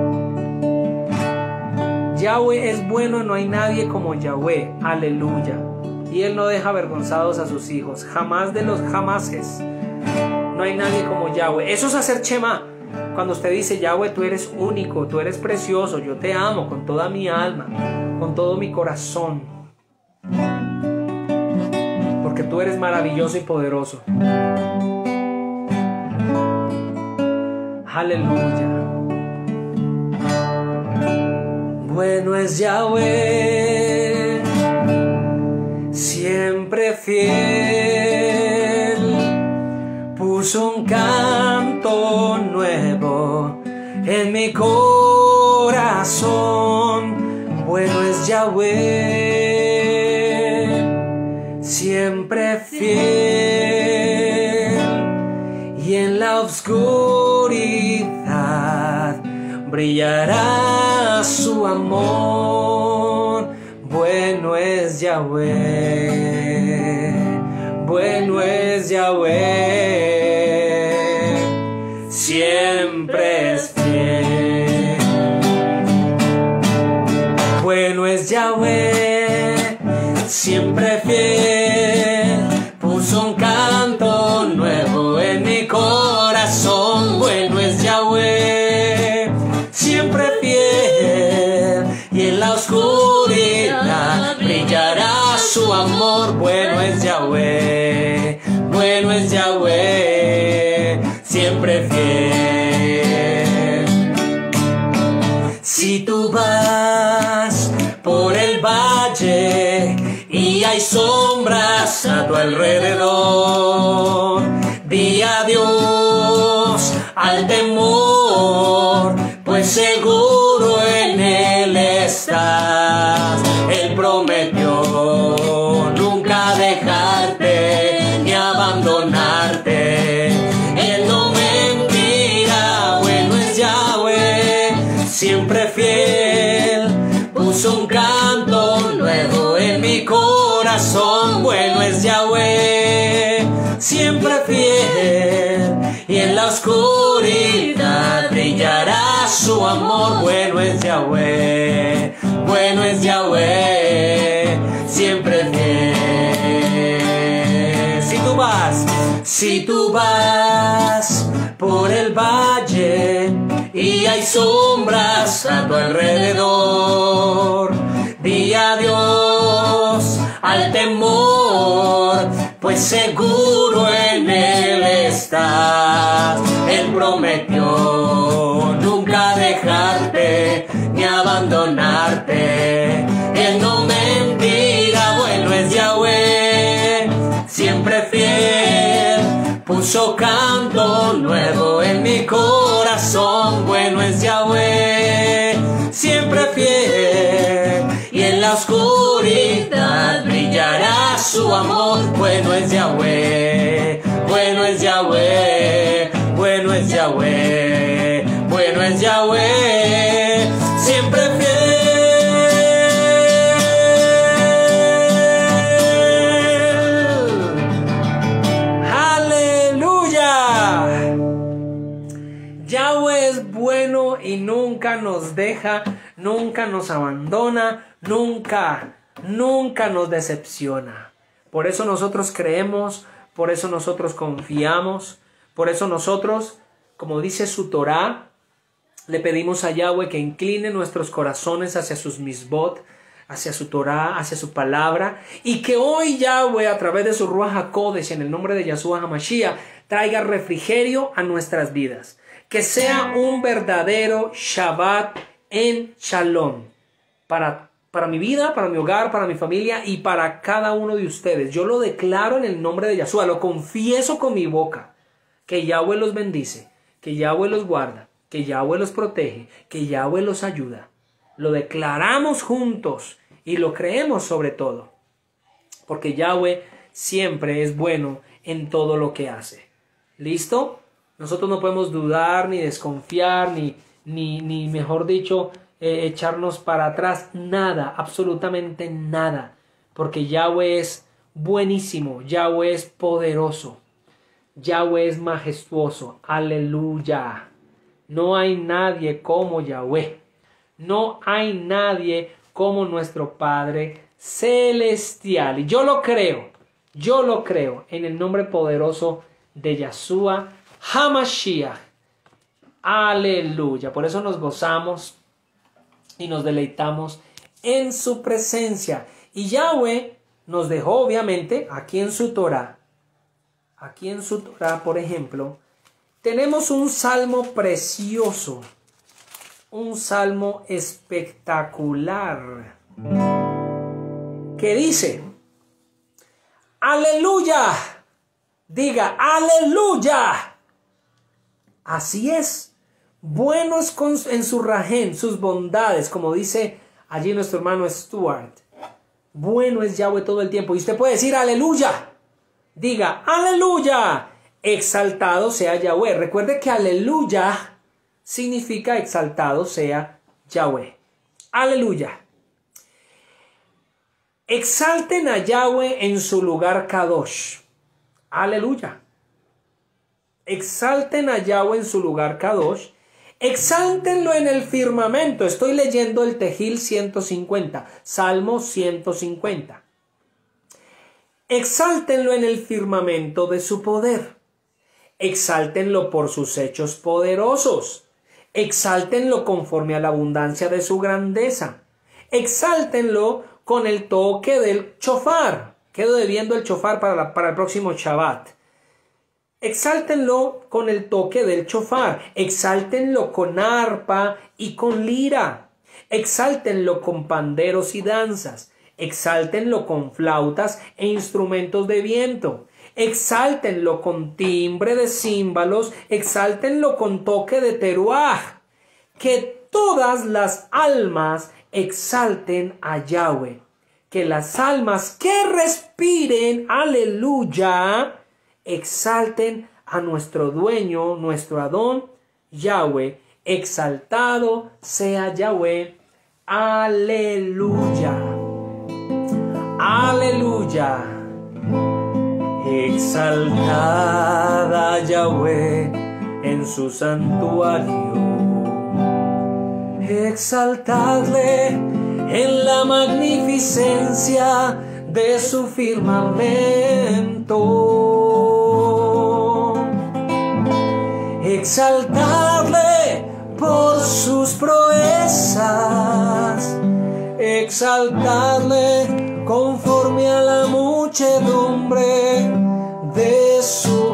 Yahweh es bueno, no hay nadie como Yahweh. Aleluya. Y Él no deja avergonzados a sus hijos. Jamás de los jamases. No hay nadie como Yahweh. Eso es hacer Shema. Cuando usted dice, Yahweh, tú eres único, tú eres precioso, yo te amo con toda mi alma, con todo mi corazón. Porque tú eres maravilloso y poderoso. Aleluya. Bueno es Yahweh, siempre fiel, puso un canto nuevo en mi corazón. Bueno es Yahweh, siempre fiel, y en la oscuridad brillará su amor. Bueno es Yahweh, bueno es Yahweh, siempre es fiel. Bueno es Yahweh, siempre fiel, puso un canto nuevo en mi corazón. Bueno es Yahweh, siempre fiel, y en la oscuridad brillará su amor. Bueno es Yahweh, bueno es Yahweh, siempre fiel. Si tú vas por el valle y hay sombras a tu alrededor, di adiós al temor, pues seguro en Él estás. Él prometió nunca dejarte ni abandonarte. Él no mentirá. Bueno es Yahweh, siempre fiel, puso un canto nuevo en mi corazón. Bueno es Yahweh, siempre fiel, y en la oscuridad brillará su amor. Bueno es Yahweh, bueno es Yahweh, siempre fiel. Si tú vas, si tú vas por el valle y hay sombras a tu alrededor, di adiós al temor, pues seguro en él estás. Él prometió nunca dejarte ni abandonarte. Él no mentirá, bueno es Yahweh, siempre fiel. Puso canto nuevo en mi corazón. Bueno es Yahweh, siempre fiel. Y en la oscuridad brillará su amor. Bueno es Yahweh, bueno es Yahweh, bueno es Yahweh, bueno es Yahweh, siempre fiel. Yahweh es bueno y nunca nos deja, nunca nos abandona, nunca, nunca nos decepciona. Por eso nosotros creemos, por eso nosotros confiamos, por eso nosotros, como dice su Torá, le pedimos a Yahweh que incline nuestros corazones hacia sus misbot, hacia su Torá, hacia su palabra, y que hoy Yahweh, a través de su Ruach HaKodesh, en el nombre de Yahshua HaMashiach, traiga refrigerio a nuestras vidas. Que sea un verdadero Shabbat en Shalom para, para mi vida, para mi hogar, para mi familia y para cada uno de ustedes. Yo lo declaro en el nombre de Yahshua, lo confieso con mi boca. Que Yahweh los bendice, que Yahweh los guarda, que Yahweh los protege, que Yahweh los ayuda. Lo declaramos juntos y lo creemos sobre todo. Porque Yahweh siempre es bueno en todo lo que hace. ¿Listo? Nosotros no podemos dudar, ni desconfiar, ni, ni, ni mejor dicho, eh, echarnos para atrás. Nada, absolutamente nada. Porque Yahweh es buenísimo, Yahweh es poderoso, Yahweh es majestuoso. Aleluya. No hay nadie como Yahweh. No hay nadie como nuestro Padre Celestial. Y yo lo creo, yo lo creo en el nombre poderoso de Yahshua HaMashiach. Aleluya. Por eso nos gozamos y nos deleitamos en su presencia. Y Yahweh nos dejó, obviamente, aquí en su Torah. Aquí en su Torah, por ejemplo, tenemos un salmo precioso. Un salmo espectacular. Que dice: aleluya. Diga, aleluya. Así es, bueno es con, en su rajén, sus bondades, como dice allí nuestro hermano Stuart. Bueno es Yahweh todo el tiempo. Y usted puede decir aleluya. Diga, aleluya. Exaltado sea Yahweh. Recuerde que aleluya significa exaltado sea Yahweh. Aleluya. Exalten a Yahweh en su lugar Kadosh. Aleluya. Exalten a Yahweh en su lugar Kadosh. Exáltenlo en el firmamento. Estoy leyendo el Tehil ciento cincuenta. Salmo ciento cincuenta. Exáltenlo en el firmamento de su poder. Exáltenlo por sus hechos poderosos. Exáltenlo conforme a la abundancia de su grandeza. Exáltenlo con el toque del shofar. Quedo debiendo el shofar para, la, para el próximo Shabbat. Exáltenlo con el toque del shofar. Exáltenlo con arpa y con lira. Exáltenlo con panderos y danzas. Exáltenlo con flautas e instrumentos de viento. Exáltenlo con timbre de címbalos. Exáltenlo con toque de teruaj. Que todas las almas exalten a Yahweh. Que las almas que respiren, aleluya, exalten a nuestro dueño, nuestro Adón, Yahweh. Exaltado sea Yahweh. Aleluya. Aleluya. Exaltada Yahweh en su santuario. exaltadle en la magnificencia de su firmamento, exaltadle por sus proezas, exaltadle conforme a la muchedumbre de su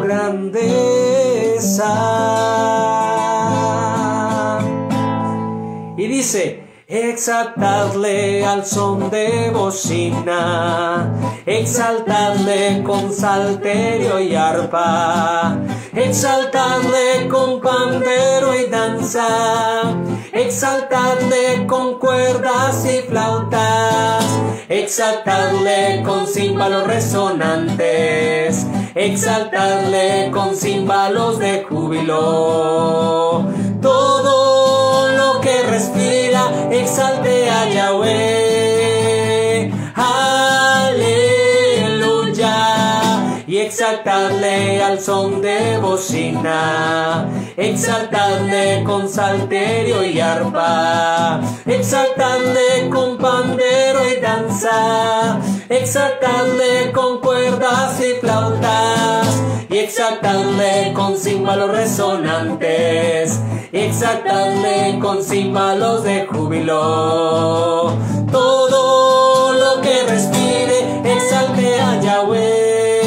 grandeza. Y dice: exaltadle al son de bocina, exaltadle con salterio y arpa, exaltadle con pandero y danza, exaltadle con cuerdas y flautas, exaltadle con címbalos resonantes, exaltadle con címbalos de júbilo. Todo lo que respira, exalte a Yahweh. Aleluya. Y exaltadle al son de bocina, exaltadle con salterio y arpa, exaltadle con pandero y danza, exaltadle con cuerdas y flautas, y exaltadle con címbalos resonantes, exaltadle con címbalos de júbilo. Todo lo que respire, exalte a Yahweh.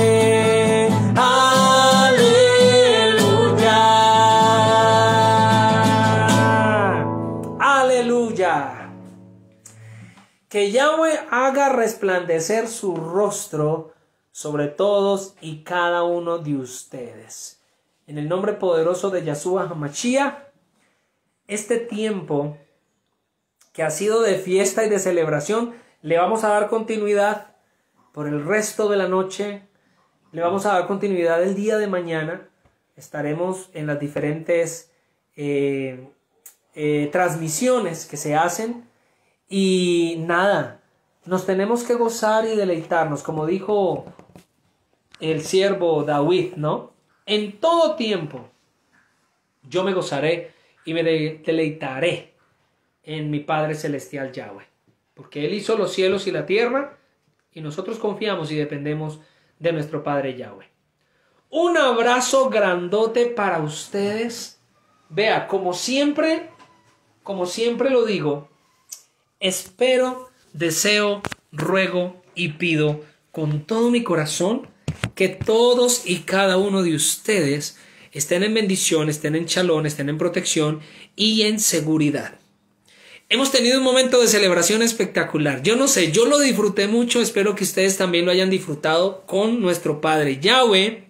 Que Yahweh haga resplandecer su rostro sobre todos y cada uno de ustedes. En el nombre poderoso de Yahshua HaMashiach, este tiempo que ha sido de fiesta y de celebración, le vamos a dar continuidad por el resto de la noche. Le vamos a dar continuidad el día de mañana. Estaremos en las diferentes eh, eh, transmisiones que se hacen. Y nada, nos tenemos que gozar y deleitarnos, como dijo el siervo David, ¿no? En todo tiempo yo me gozaré y me deleitaré en mi Padre Celestial Yahweh, porque Él hizo los cielos y la tierra y nosotros confiamos y dependemos de nuestro Padre Yahweh. Un abrazo grandote para ustedes. Vea, como siempre, como siempre lo digo, espero, deseo, ruego y pido con todo mi corazón que todos y cada uno de ustedes estén en bendición, estén en shalom, estén en protección y en seguridad. Hemos tenido un momento de celebración espectacular. Yo no sé, yo lo disfruté mucho, espero que ustedes también lo hayan disfrutado con nuestro Padre Yahweh,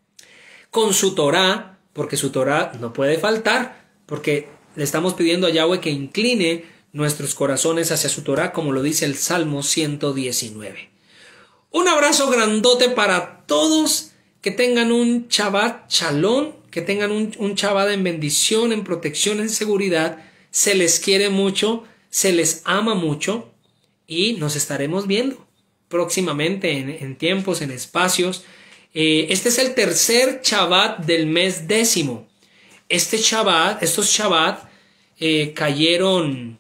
con su Torah, porque su Torah no puede faltar, porque le estamos pidiendo a Yahweh que incline nuestros corazones hacia su Torah, como lo dice el Salmo ciento diecinueve. Un abrazo grandote para todos, que tengan un Shabbat Shalom, que tengan un, un Shabbat en bendición, en protección, en seguridad. Se les quiere mucho, se les ama mucho y nos estaremos viendo próximamente en, en tiempos, en espacios. Eh, este es el tercer Shabbat del mes décimo. Este Shabbat, estos Shabbat eh, cayeron...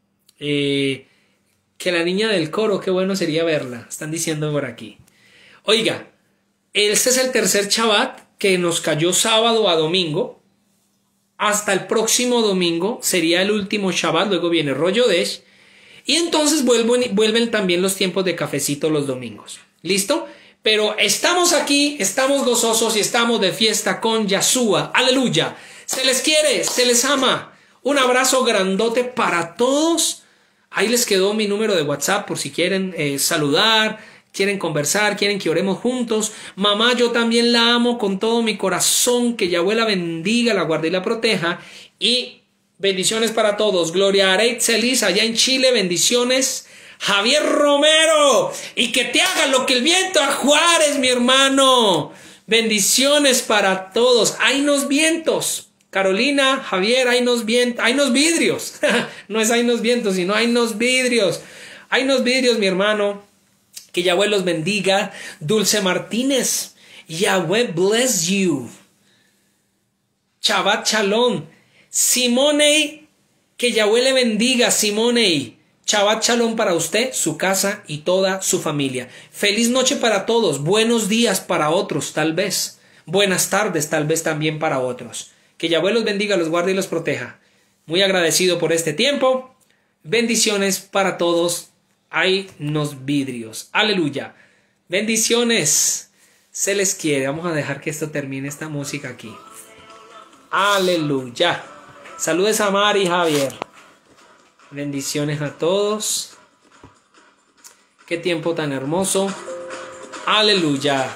Eh, que la niña del coro, qué bueno sería verla, están diciendo por aquí. Oiga, este es el tercer Shabbat que nos cayó sábado a domingo. Hasta el próximo domingo sería el último Shabbat, luego viene Rosh Hodesh, y entonces vuelven, vuelven también los tiempos de cafecito los domingos. ¿Listo? Pero estamos aquí, estamos gozosos y estamos de fiesta con Yahshua. ¡Aleluya! Se les quiere, se les ama. Un abrazo grandote para todos. Ahí les quedó mi número de WhatsApp por si quieren eh, saludar, quieren conversar, quieren que oremos juntos. Mamá, yo también la amo con todo mi corazón. Que Yahweh la bendiga, la guarde y la proteja. Y bendiciones para todos. Gloria a Areit Celis allá en Chile. Bendiciones. Javier Romero. Y que te haga lo que el viento a Juárez, mi hermano. Bendiciones para todos. Hay unos vientos. Carolina, Javier, hay unos vientos, hay unos vidrios. No es hay unos vientos, sino hay unos vidrios. Hay unos vidrios, mi hermano. Que Yahweh los bendiga. Dulce Martínez, Yahweh bless you. Shabbat Shalom. Simone Que Yahweh le bendiga, Simonei. Shabbat Shalom para usted, su casa y toda su familia. Feliz noche para todos. Buenos días para otros, tal vez. Buenas tardes, tal vez también para otros. Que Yahweh los bendiga, los guarde y los proteja. Muy agradecido por este tiempo. Bendiciones para todos. Hay unos vidrios. Aleluya. Bendiciones. Se les quiere. Vamos a dejar que esto termine, esta música aquí. Aleluya. Saludes a Mari y Javier. Bendiciones a todos. Qué tiempo tan hermoso. Aleluya.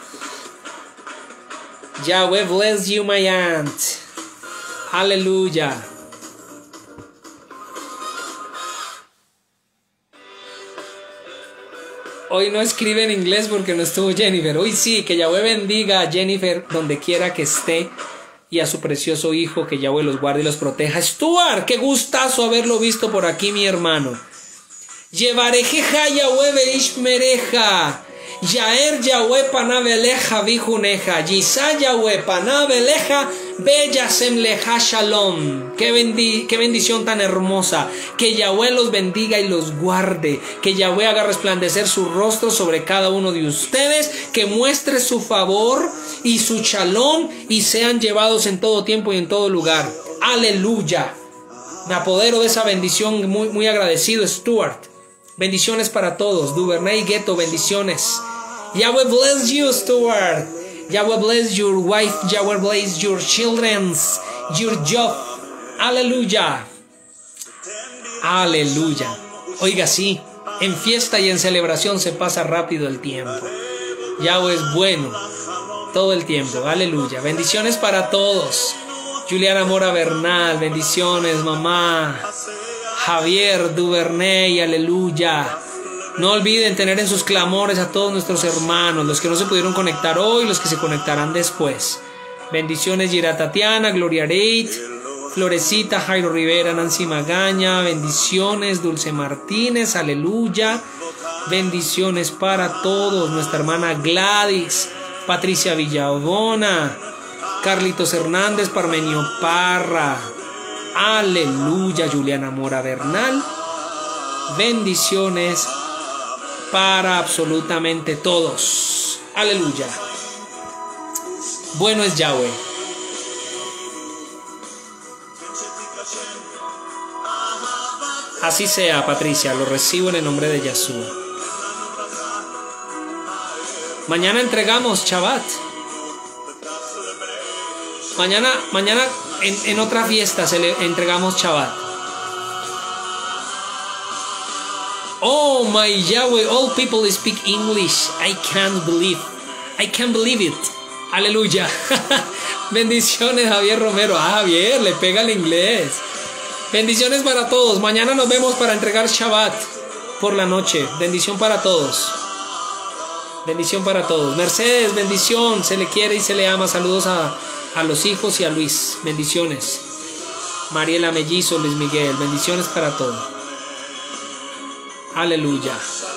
Yahweh bless you, my aunt. Aleluya. Hoy no escribe en inglés porque no estuvo Jennifer. Hoy sí, que Yahweh bendiga a Jennifer donde quiera que esté. Y a su precioso hijo, que Yahweh los guarde y los proteja. Stuart, qué gustazo haberlo visto por aquí, mi hermano. Llevarejeja Yahweh beishmereja. Yaer Yahweh panabeleja vijuneja. Yisa Yahweh panabeleja beyasem leja shalom. Qué, bendi qué bendición tan hermosa. Que Yahweh los bendiga y los guarde. Que Yahweh haga resplandecer su rostro sobre cada uno de ustedes. Que muestre su favor y su shalom y sean llevados en todo tiempo y en todo lugar. Aleluya. Me apodero de esa bendición, muy, muy agradecido, Stuart. Bendiciones para todos. Duvernay Ghetto, bendiciones. Yahweh bless you, Stuart. Yahweh bless your wife. Yahweh bless your children, your job. Aleluya. Aleluya. Oiga, sí, en fiesta y en celebración se pasa rápido el tiempo. Yahweh es bueno todo el tiempo. Aleluya. Bendiciones para todos. Juliana Mora Bernal, bendiciones, mamá. Javier Duvernay, aleluya. No olviden tener en sus clamores a todos nuestros hermanos, los que no se pudieron conectar hoy, los que se conectarán después. Bendiciones, Gira Tatiana, Gloria Reit, Florecita, Jairo Rivera, Nancy Magaña. Bendiciones, Dulce Martínez, aleluya. Bendiciones para todos. Nuestra hermana Gladys, Patricia Villabona, Carlitos Hernández, Parmenio Parra. Aleluya, Juliana Mora Bernal. Bendiciones para absolutamente todos. Aleluya. Bueno es Yahweh. Así sea, Patricia, lo recibo en el nombre de Yahshua. Mañana entregamos Shabbat. Mañana, mañana en, en otra fiesta se le entregamos Shabbat. Oh my Yahweh, all people speak English. I can't believe. I can't believe it. Aleluya. Bendiciones, Javier Romero. Ah, Javier, le pega el inglés. Bendiciones para todos. Mañana nos vemos para entregar Shabbat por la noche. Bendición para todos. Bendición para todos. Mercedes, bendición. Se le quiere y se le ama. Saludos a, a los hijos y a Luis. Bendiciones. Mariela Mellizo, Luis Miguel. Bendiciones para todos. Aleluya.